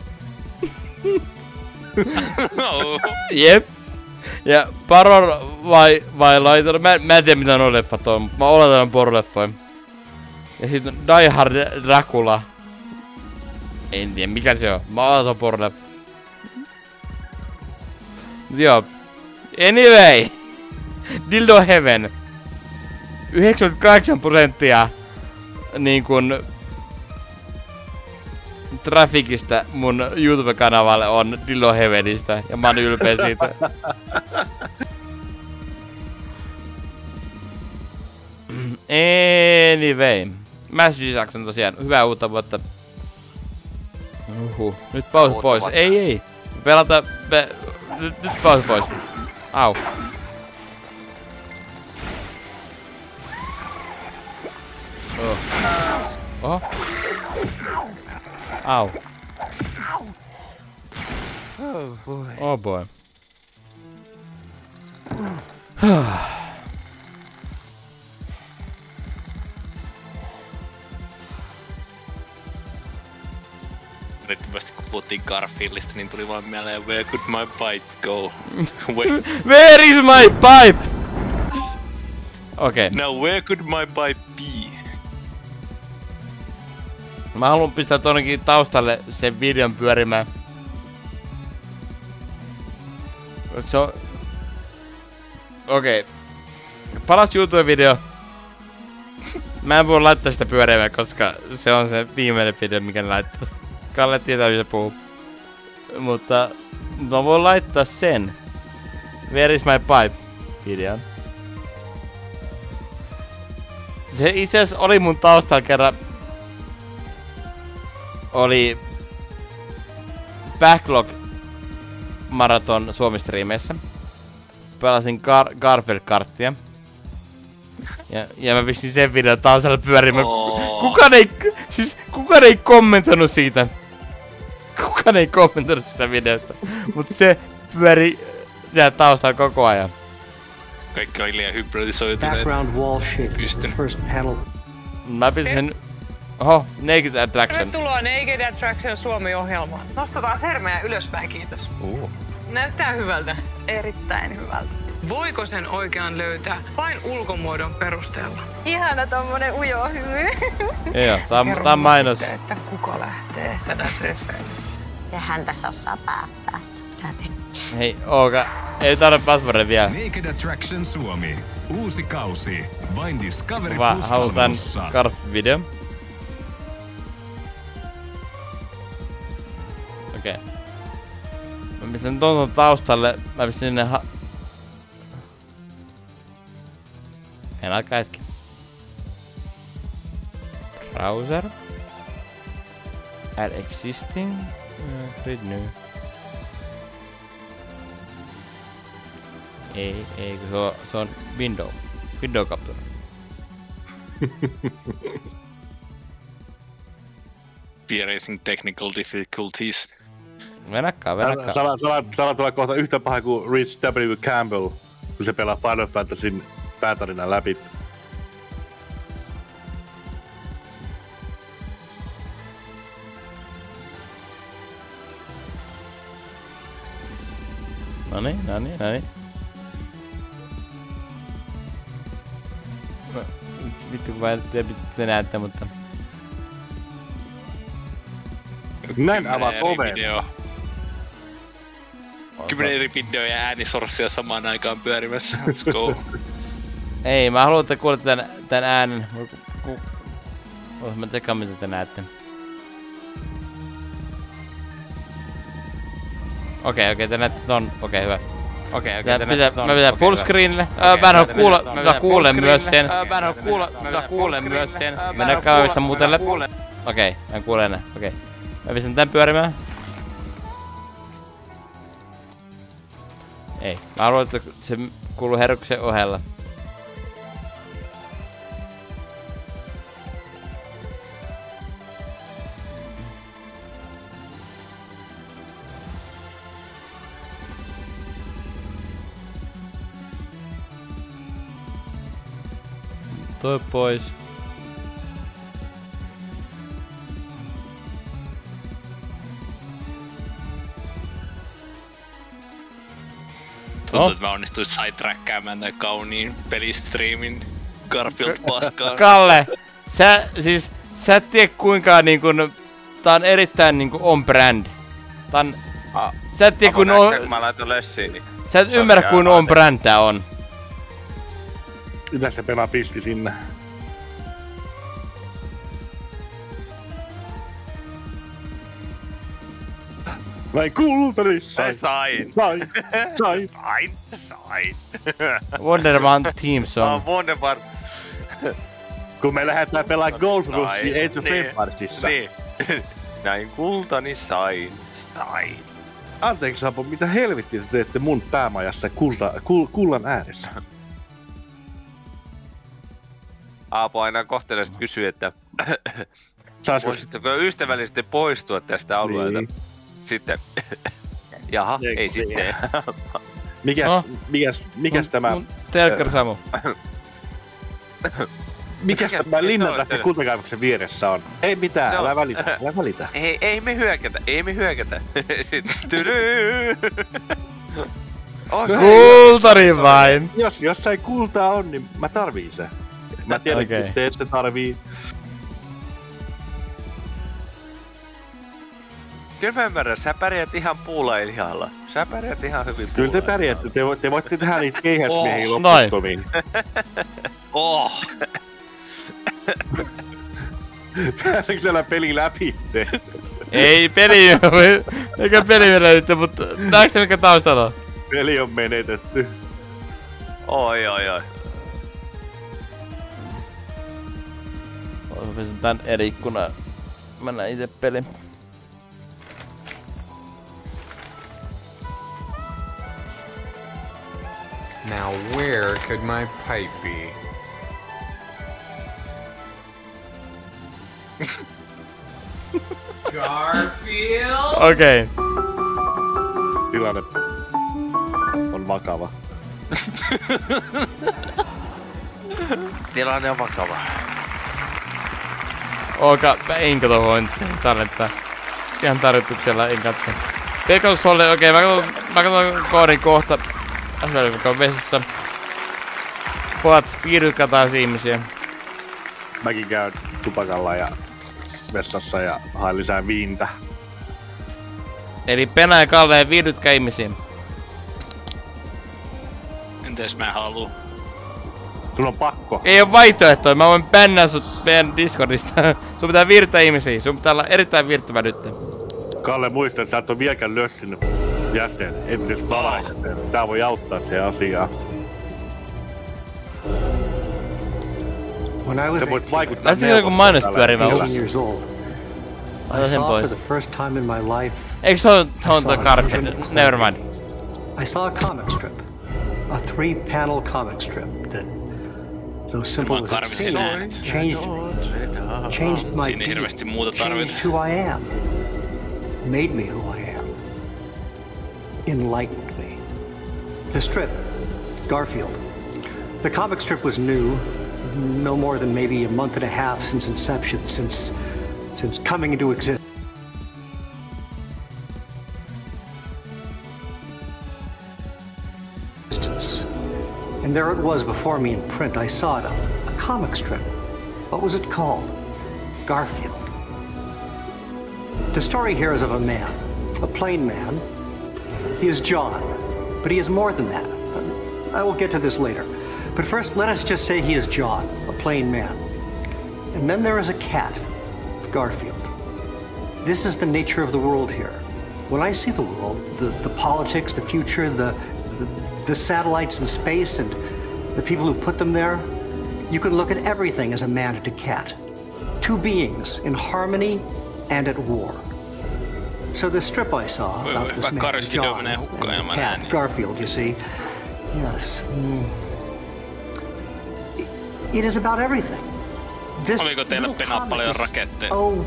No. Jep. Ja Paror vai, vai Lighter. Mä, mä en tiedä mitä nuo leffat on. Mä oletan on poroleffoja. Ja sit on Die Hard Dracula. En tiedä mikä se on. Mä oletan poroleffa. Mut joo. Anyway. Dildo Heaven. yhdeksänkymmentäkahdeksan prosenttia niin kun trafikista mun YouTube-kanavalle on Dildo Heavenistä ja mä oon ylpeä siitä. Anyway. Massive on tosiaan hyvää uutta vuotta. Uhuh. Nyt pausi pois. Ei ei. Pelata... Me, nyt, nyt pausi pois. Au. Oh. Oho. Au. Oh boy. Oh boy. Riittävästi kun puhuttiin Garfieldista, niin tuli vaan mieleen Where could my pipe go? Where, Where is my pipe? Okei. Okay. now where could my pipe be? Mä haluan pistää tonnekin taustalle sen videon pyörimään. Se on... Okei. Okay. Paras YouTube-video. Mä en voi laittaa sitä pyörimään, koska se on se viimeinen video, mikä ne laittais. Kalle tietää, mitä puhuu. Mutta... Mä voin laittaa sen. Where is my pipe? Videon. Se itse asiassa oli mun taustalla kerran. Oli Backlog Marathon Suomi-striimeissä. Pelasin Gar Garfield-karttia. Ja, ja mä pistin sen videon taustalla pyörimään. Oh. Kukaan ei, siis kukaan ei kommentoinut siitä. Kukaan ei kommentoinut sitä videosta. Mut se pyöri siellä taustalla koko ajan. Kaikki oli liian hypnotisoituneet. Background wall shape. Pystyn. First panel. Mä pistin sen... Oho, Naked Attraction. Tervetuloa Naked Attraction Suomi-ohjelmaan. Nostetaan hermeä ylöspäin, kiitos. Uh. Näyttää hyvältä. Erittäin hyvältä. Voiko sen oikean löytää vain ulkomuodon perusteella? Ihana tommonen ujo hymy. Joo, tää on, tää on mainos. Sitten, että kuka lähtee tätä treffeille. Ja hän tässä osaa päättää. Täten. Hei, Ooka, ei tarvitse passwordia vielä. Naked Attraction Suomi. Uusi kausi. Vain Discovery Mä Plus halutaan palvelussa. Garf-video. Okei. Okay. Mä pistän ton taustalle. Mä pistin sinne ha... En alkaa hetki. Browser. Add existing. Uh, read new. Ei, ei, kun se on, se on window. Window capture. Experiencing technical difficulties. Venäkkaa, venäkkaa. Sala, sala, sala tulee kohta yhtä paha kuin Rich W. Campbell, kun se pelaa Final Fantasyn päätarinan läpi. Noniin, noniin, noniin. Vittu kun vaan te näette, mutta... Näin avaat oven. Kymmenen eri video ja äänisorssia samaan aikaan pyörimässä. Let's go. Ei, mä haluan, että kuulette tän, tän äänen. Ois mä tekaan mitä te näette. Okei, okei, te näette ton. Okei, hyvä. Okei, okei, te näette ton. Mä pitää fullscreenille. Mä en oo kuulla, mä kuulen myös sen. Mä en oo kuulla, mä kuulen myös sen. Mennään kaavista muuten läpi. Okei, mä en kuule enää. Okei. Mä pistän tän pyörimään. Ei, mä haluan, että se kuuluu herkuksen ohella. Toi pois. Tuntuu, että mä onnistuin sidetrackkäämään tän kauniin pelistriimin Garfield paskaan. Kalle! Sä, siis, sä et tiedä kuinka niinkun... Tää on erittäin niinku on brand. Tää on... Ah, sä et tiedä kun on... Kun mä laitan lössiin, niin... Sä et ymmärrä kuin on brand tää on. Mitä se pelaa pisti sinne? Näin kultani sain. Sain. Sain. Sain. Sain. Sain. Wonderman Team Song. Oh, Wonderman. Kun me lähdetään pelaa Golf Rushia Age of niin, Empiresissa. Niin. Näin kultani sain. Sain. Anteeksi Sapo, mitä helvettiä te teette mun päämajassa kulta, kul, kullan ääressä? Aapo aina kohteliaasti kysyy, että voisitteko ystävällisesti poistua tästä alueelta? Niin. Sitten, jaha, ei, ei sitten. Mikäs, no. mikäs, mikäs mun, tämä... Mun telkkari Samu. Mikäs Mikä, tämä linna tästä tällainen? Kultakaivoksen vieressä on? Ei mitään, on... älä välitä, älä välitä. Ei, ei me hyökätä, ei me hyökätä. Sitten tyryy. Oh, Kultari vain! Jos jossain kultaa on, niin mä tarviin se. Mä tiedän, okay. että te ette tarvii. Kyllä mä ymmärrän, sä pärjät ihan puulla ilhalla. Sä pärjät ihan hyvin puulla. Kyllä te pärjätte, te, te voitte tehdä niitä keihäsmiehiä oh, loputtomiin. Oh! Pääseekö siellä peli läpi? Ei peli, eikä peli menetetty, mutta näetkö mikä taustalla on? Peli on menetetty. Oi oi oi. Mä pistän tän eri ikkunaan. Mä näen ite pelin. Now where could my pipe be? Garfield? Okei. Okay. Tilanne on vakava. Tilanne on vakava. Oka, mä en kato voin tallentaa. Ihan tarjotuksella en katso. Pekossolle, okei, okay, mä katon, mä katon koodin kohta. Asioilla kun on vessassa. Pojat, piirrytkää taas ihmisiä. Mäkin käyn tupakalla ja vessassa ja haen lisää viintä. Eli Pena ja Kalle, viihdytkää ihmisiä. Entäs mä haluu? Sulla on pakko. Ei oo vaihtoehtoja, mä voin bännää sut meidän Discordista. Sun pitää viirtää ihmisiä, sun pitää olla erittäin viirtävä nyt. Kalle, muista, että sä et oo vieläkään lössinyt jäsen, edes valaisen. Tää voi auttaa se asiaa. When I was sä voit vaikuttaa lähtikö joku mainos pyörimään? eighteen years old, I saw for the first time in my life. Eikö se on tuon Garfield? Nevermind. I saw a comic strip. A three-panel comic strip that, though simple as it seemed, changed me. Changed my being, changed who I am. Made me who I am. Enlightened me. The strip, Garfield. The comic strip was new. No more than maybe a month and a half since inception, since since coming into existence. distance. And there it was before me in print. I saw it, a, a comic strip. What was it called? Garfield. The story here is of a man, a plain man. He is John, but he is more than that. I will get to this later. But first, let us just say he is John, a plain man. And then there is a cat, Garfield. This is the nature of the world here. When I see the world, the, the politics, the future, the, the, the satellites in space, and the people who put them there, you can look at everything as a man and a cat. Two beings in harmony and at war. So the strip I saw about this man, John, and the cat, Garfield, you see, yes. Mm. It, it is about everything. This Oliko teillä penaa paljon raketteja? Oh,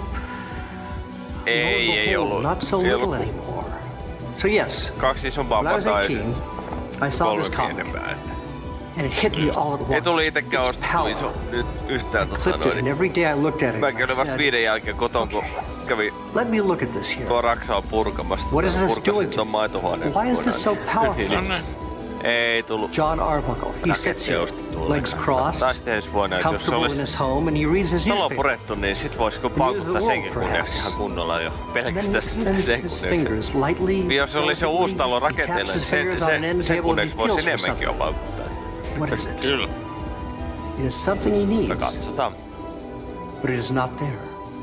ei, ei ollut. Not so ei little ollut. anymore. So yes, Kaksi isompaa when I was pataa eighteen, I saw this comic, and it hit me all at once. Ei tuli itekään ostettu iso nyt yhtään tota noin. And every day I looked at it. Mäkin olin vasta viiden jälkeen koton, kun kävi Let me look at this here. tuo Raksaa purkamasta. What is this doing? Tuon maitohuoneen. Why is this so powerful? Ei tullut. John Arbuckle. He sits here, legs crossed, comfortable in his home, and he reads his newspaper. newspaper. Talo purettu, niin sit voisiko paukuttaa senkin kunniaksi ihan kunnolla jo. Pelkästään sekunneeksi. Jos oli se uusi talo rakenteella, niin se, se sekunneeksi voisi enemmänkin jo paukuttaa. What is it? Kyllä. It is something he needs, Katsotaan. but it is not there.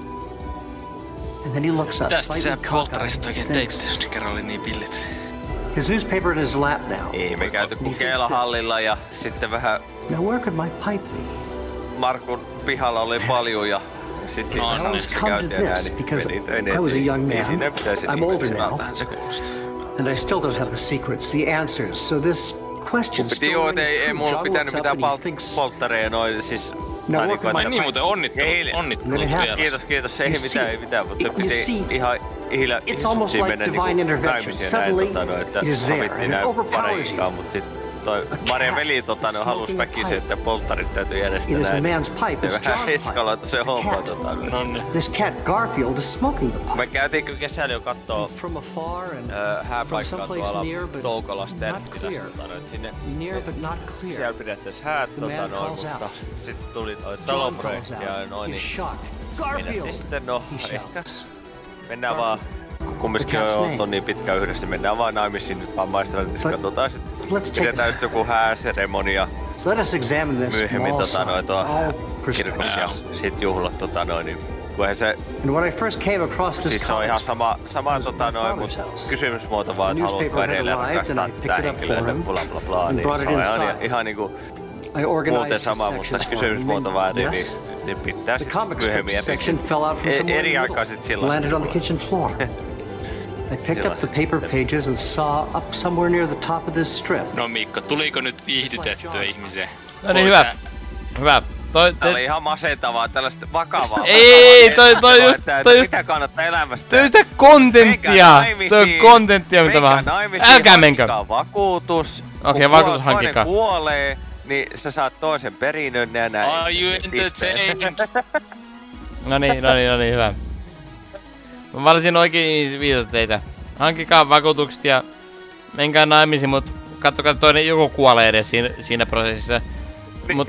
And then he looks up, Mitäs slightly sä cockeyed, polttarista and oikein teit, thinks. jos kerran oli niin pillit? His newspaper in his lap now. Ei me käyty kuin Keilahallilla ja sitten vähän Now where could my pipe be? Markun pihalla oli paljon ja sitten I always come to this because I was a young man. I'm older now, and I still don't have the secrets, the answers. So this question Piti still joo, rings ei, ei true. mulla John pitänyt looks up mitään and he thinks, polttareja noin, siis... No, Ai look at my niin muuten onnittelut, onnittelut vielä. Kiitos, kiitos, ei You mitään, see, ei mitään, mutta you piti see, ihan ihillä it's almost like mennä divine niinku intervention. naimisiin Suddenly, näin, tota, no, että it is there, sovittiin and it näin overpowers pareinkaan, you. mut sit toi Marjan veli tota, no, halus väkisin, että polttarit täytyy järjestää It is a näin. man's pipe, Se it's vähän John's pipe. eskaloitu se homma, tota, no. This cat Garfield is smoking the pipe. Me käytiin kyllä kesällä jo kattoo From afar and äh, hääpaikkaa someplace tuolla near, but Toukolassa not Terttilässä, clear. tota, no, et sinne Near but not clear. siellä pidettiin häät, The tota, man noin, calls mutta out. sit tuli toi John taloprojekti calls ja out. noin, He's niin shocked. Garfield! menettiin sitten, no, He ehkä shouts. mennään vaan, kun kumminkin on oltu niin pitkään yhdessä, mennään vaan naimisiin nyt vaan maistraatissa, katsotaan sit, pidetään just joku hääseremonia. So let us examine this myöhemmin from all tota noin sides, all tuo kirkos ja sit juhlat tota noin, niin kun se... And when I first came across this siis se on ihan sama, sama tota noin, mut kysymysmuoto vaan, että haluatko edelleen rakastaa tää henkilö, että bla bla bla, niin se on ihan, ihan niinku muuten sama, mutta kysymysmuoto vaan, niin, niin, niin pitää sit myöhemmin eri, eri aikaa sit sillä landed on the kitchen floor. I picked up the paper pages and saw up somewhere near the top of this strip. No Mikko, tuliko nyt viihdytettyä ihmisiä? No niin, hyvä. Hyvä. Toi, tää oli ihan masentavaa, tällaista vakavaa. Ei, toi, toi just, toi just... Mitä kannattaa elämästä? Toi just kontenttia. Toi on kontenttia, mitä mä... Älkää menkää. Menkää vakuutus. Okei, vakuutus hankkikaa. Kun kuolee, niin sä saat toisen perinnön ja näin. Are you entertained? No niin, no niin, no niin, hyvä. Mä valitsin oikein viisat teitä. Hankkikaa vakuutukset ja menkää naimisiin, mut kattokaa toinen joku kuolee edes siinä, siinä prosessissa. Mut,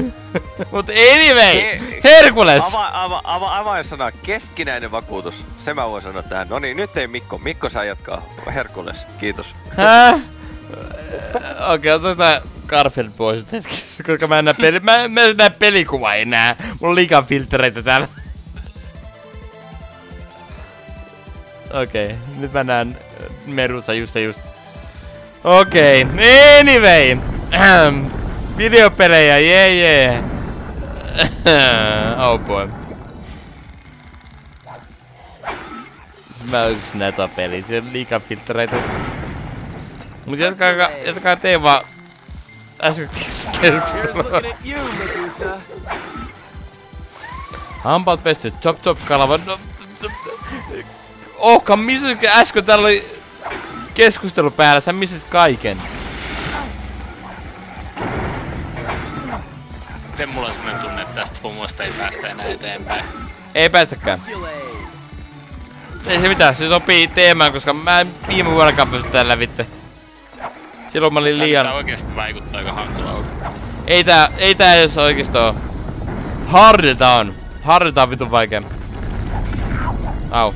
mut anyway, Herkules! Ava, ava, ava, avainsana, keskinäinen vakuutus. Se mä voin sanoa tähän. No niin, nyt ei Mikko. Mikko saa jatkaa. Herkules, kiitos. Hää? Okei, okay, otetaan Garfield pois hetkessä, koska mä en näe peli... Mä, mä en näe pelikuvaa enää. Mulla on liikaa filtreitä täällä. Okei, okay, nyt mä näen Merusa just ja just. Okei, okay, anyway. Videopelejä, jee yeah, jee. Yeah. Oh boy. Siis mä yks näitä peliä, siellä on liikaa filtreitä. Mut jatkaa, jatkaa tee vaan äsken keskustelua. Hampaat pesty, chop chop kalava. No, Ohka, missä äsken täällä oli keskustelu päällä, sä missit kaiken. Miten mulla on semmonen tunne, että tästä pomosta ei päästä enää eteenpäin? Ei päästäkään. Ei se mitään, se sopii teemaan, koska mä en viime vuonnakaan pysty täällä lävitte. Silloin mä olin liian... Tää oikeesti vaikuttaa aika hankalalta. Ei tää, ei tää edes oikeesti oo. Hardilta on. Hardilta on vitun vaikea. Au.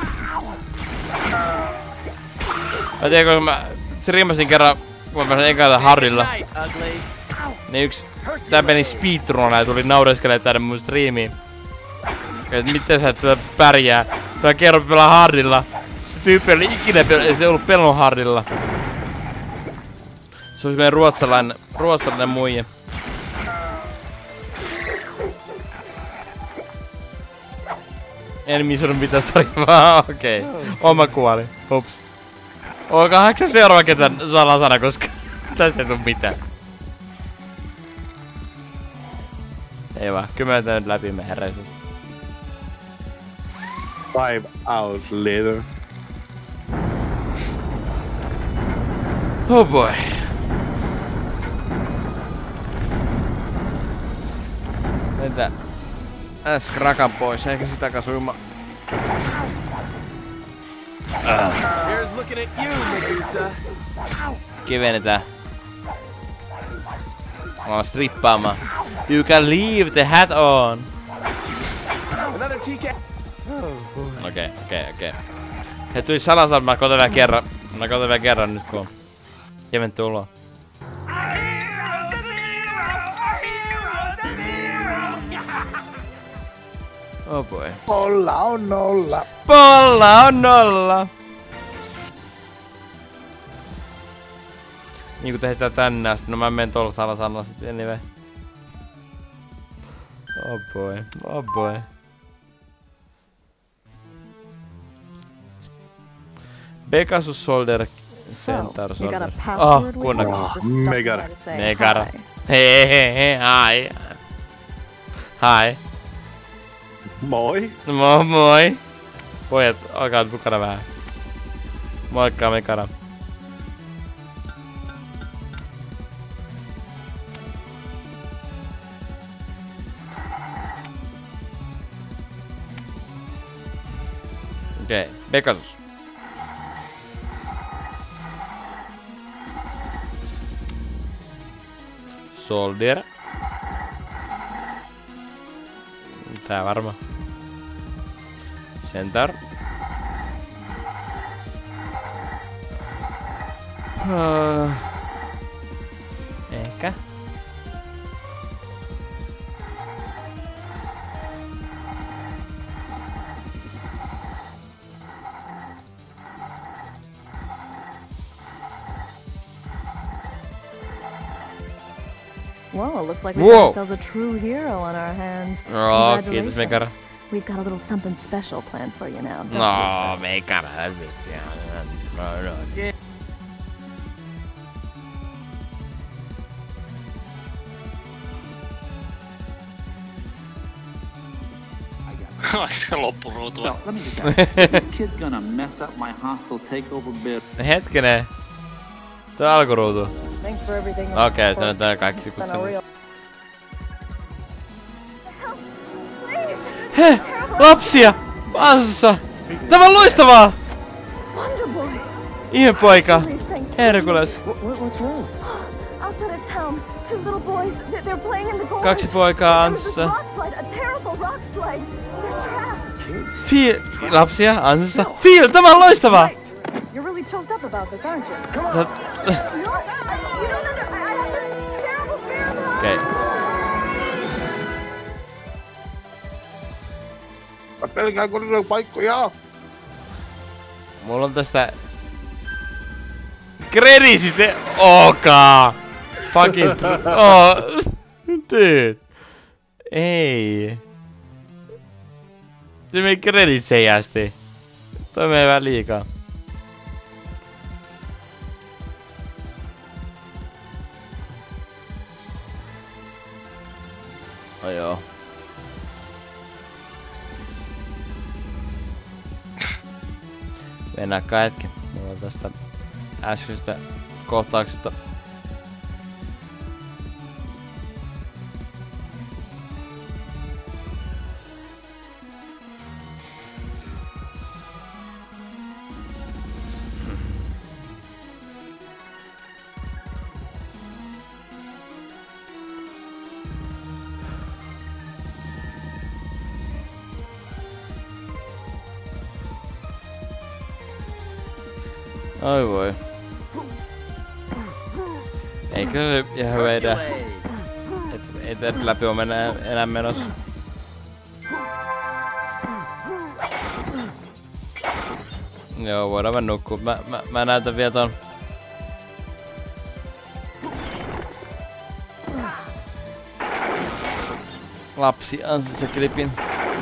Mä tiedän, kun mä striimasin kerran, kun mä pääsin ekana hardilla. Niin yks... Tää meni speedrunna ja tuli naureskelemaan tänne mun striimiin. Et miten sä tätä pärjää? Mä kerron pelaa hardilla. Se tyyppi oli ikinä pel- ei se ollut pelon hardilla. Se oli meidän ruotsalainen, ruotsalainen muija. En missannut mitään tarinaa, okei. Okay. Oma kuoli. Ups. Olkaahan se seuraava ketän salasana, koska tästä ei tuu mitään. Ei vaan, kyllä mä nyt läpi meidän reisut. Five hours later. Oh boy. Entä? Äs krakan pois, eikä sitä kasuima. Ah. Here's looking at you, Medusa. Kevennetään. Mä oon strippaamaan. You can leave the hat on. Another T K. Okei, okei, okei. He tuli salasan, mä koitan vielä kerran. Mä koitan vielä kerran nyt kun on keventy ulos. Oh boy. Polla on nolla. Polla on nolla. Niinku tehdään tänne asti. No mä menen tuolla salasannalla sit anyway. Oh boy. Oh boy. Pegasus Soldier Center Soldier. Oh, kuunnelkaa. Megara. Megara. Hei hei hei, hi. Hi. Moi. Moi moi. Pojat, olkaa nyt mukana vähän. Moikka Megara. Okei, okay, Pegasus. Soldier. Tää varma. Center. Uh, ehkä. Whoa, it looks like we Whoa. got ourselves a true hero on our hands. Oh, kiitos Megara. We've got a little something special planned for you now. don't No, we? Megara, vittu. No, no. Oliko se loppuruutu? So, let me get that. This kid's gonna mess up my hostile takeover bid. Hetkinen. Tuo alkuruutu. Thanks for everything. Okei, okay, tää on kaikki It's been a real- He! Lapsia! Ansassa! Tämä on loistavaa! Ihme poika! Herkules! Outside of town, two little boys, they're- they're playing in the gold. Kaksi poikaa Ansassa. Rock slide, a terrible rock slide. They're trapped. Feel... Lapsia Ansassa. Feel! Tämä on loistavaa! You're really choked up about this, aren't you? Sä- You know, I, you don't under, I have this terrible fear of Okei. Mä pelkään kun paikkoja. Mulla on tästä... Kreditit! Okaa! Fucking... Oh! Dude! Ei! Se meni kredit sen jästi. Toi meni vähän liikaa. Oh joo. Mennään hetki. Mulla on tästä äskeisestä kohtauksesta. Oi voi. Eikö se ihan vedä? Ei tästä läpi oo mennä enää menossa. Joo, voidaan mennä nukkuu. Mä, mä, mä näytän vielä ton. Lapsi ansi se klipin.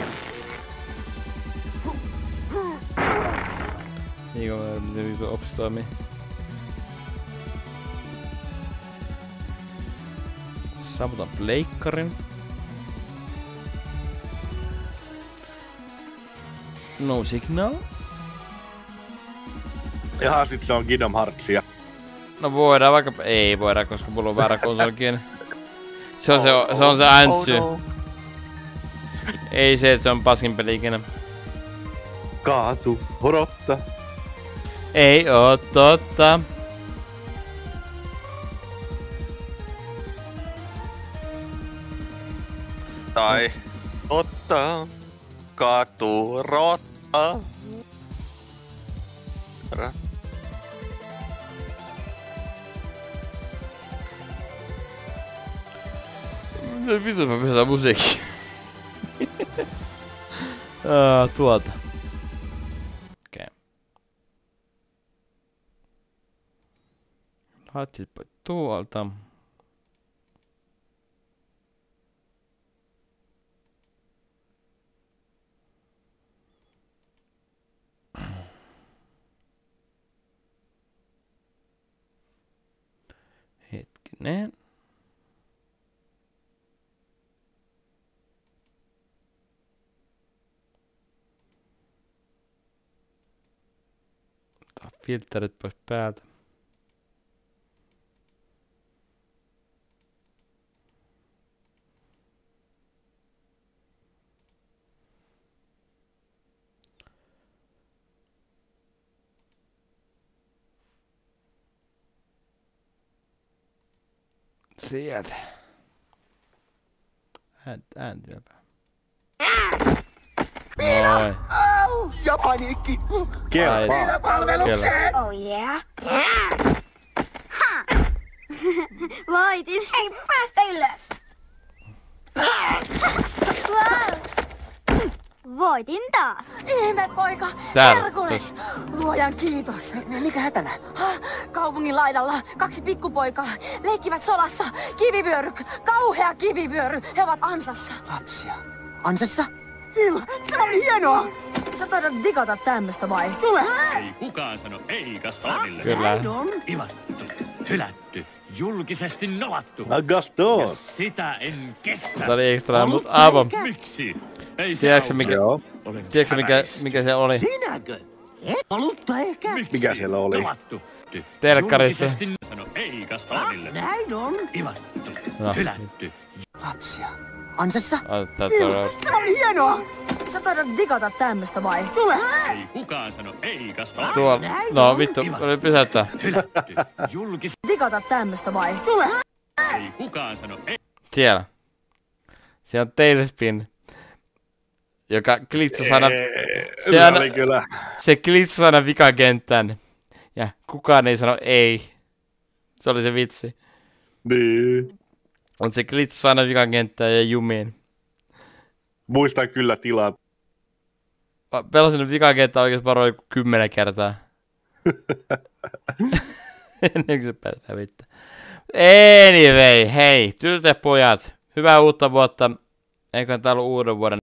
Niin kuin ops toimii. Saavutan pleikkarin. No signal. Jaha, sit se on Kingdom Heartsia. No voidaan vaikka... Ei voida, koska mulla on väärä konsolikin. Se on se, se, on se äntsy. Oh, no. Ei se, että se on paskin peli ikinä. Kaatu, horotta. Ei oo totta. Tai totta. Kaatu, rotta. Ra. Mitä vittu mä pidetään musiikkia? uh, tuolta. Okei. Okay. Laitsit tuolta. Hetkinen. Ottaa filterit pois päältä. Sieltä. Ääntiäpä. Noin. Au! Ja paniikki! Kelpaa. Palvelukseen! Oh yeah. Ha! Voitin. Hei, päästä ylös. Wow. Voitin taas. Ihme poika. Täällä. Herkules. Luojan kiitos. Mikä hätänä? Kaupungin laidalla kaksi pikkupoikaa leikkivät solassa. Kivivyöry. Kauhea kivivyöry. He ovat ansassa. Lapsia. Ansassa? Phil, tämä oli hienoa! Sä taidat digata tämmöstä vai? Tule! Ei kukaan sano ei Gastonille. Kyllä. Ivattu, hylätty, julkisesti nolattu. Gaston! Ja sitä en kestä. Tää oli ekstra, mut aivan. Miksi? Ei se Tiedätkö mikä, Joo. tiedätkö mikä, mikä se oli? Sinäkö? Et olutta ehkä. Miksi? Mikä siellä oli? Nolattu. Telkkarissa. Julkisesti sano ei Gastonille. Näin on. Ivattu, No. hylätty. Lapsia. Ansassa? Phil, tämä oli hienoa! Sä taidat digata tämmöstä vai? Tule! Ei kukaan sano ei Gastonille. Tuolla. No vittu, oli pysäyttää. Hylätty, julkisesti. Digata tämmöstä vai? Tule! Ei kukaan sano ei. Siellä. Siellä on Tailspin. Joka glitsasi aina... Eee, Se, aina, oli kyllä. se glitsasi aina vikakentän. Ja kukaan ei sano ei. Se oli se vitsi. Niin. Mut se glitsasi aina vikakenttään ja jumiin. Muistan kyllä tilan. Mä pelasin vikakenttää oikeesti varmaan joku kymmenen kertaa. Ennen kuin se pääsi hävittää. Anyway, hei, tytöt ja pojat. Hyvää uutta vuotta. Eiköhän täällä uuden vuoden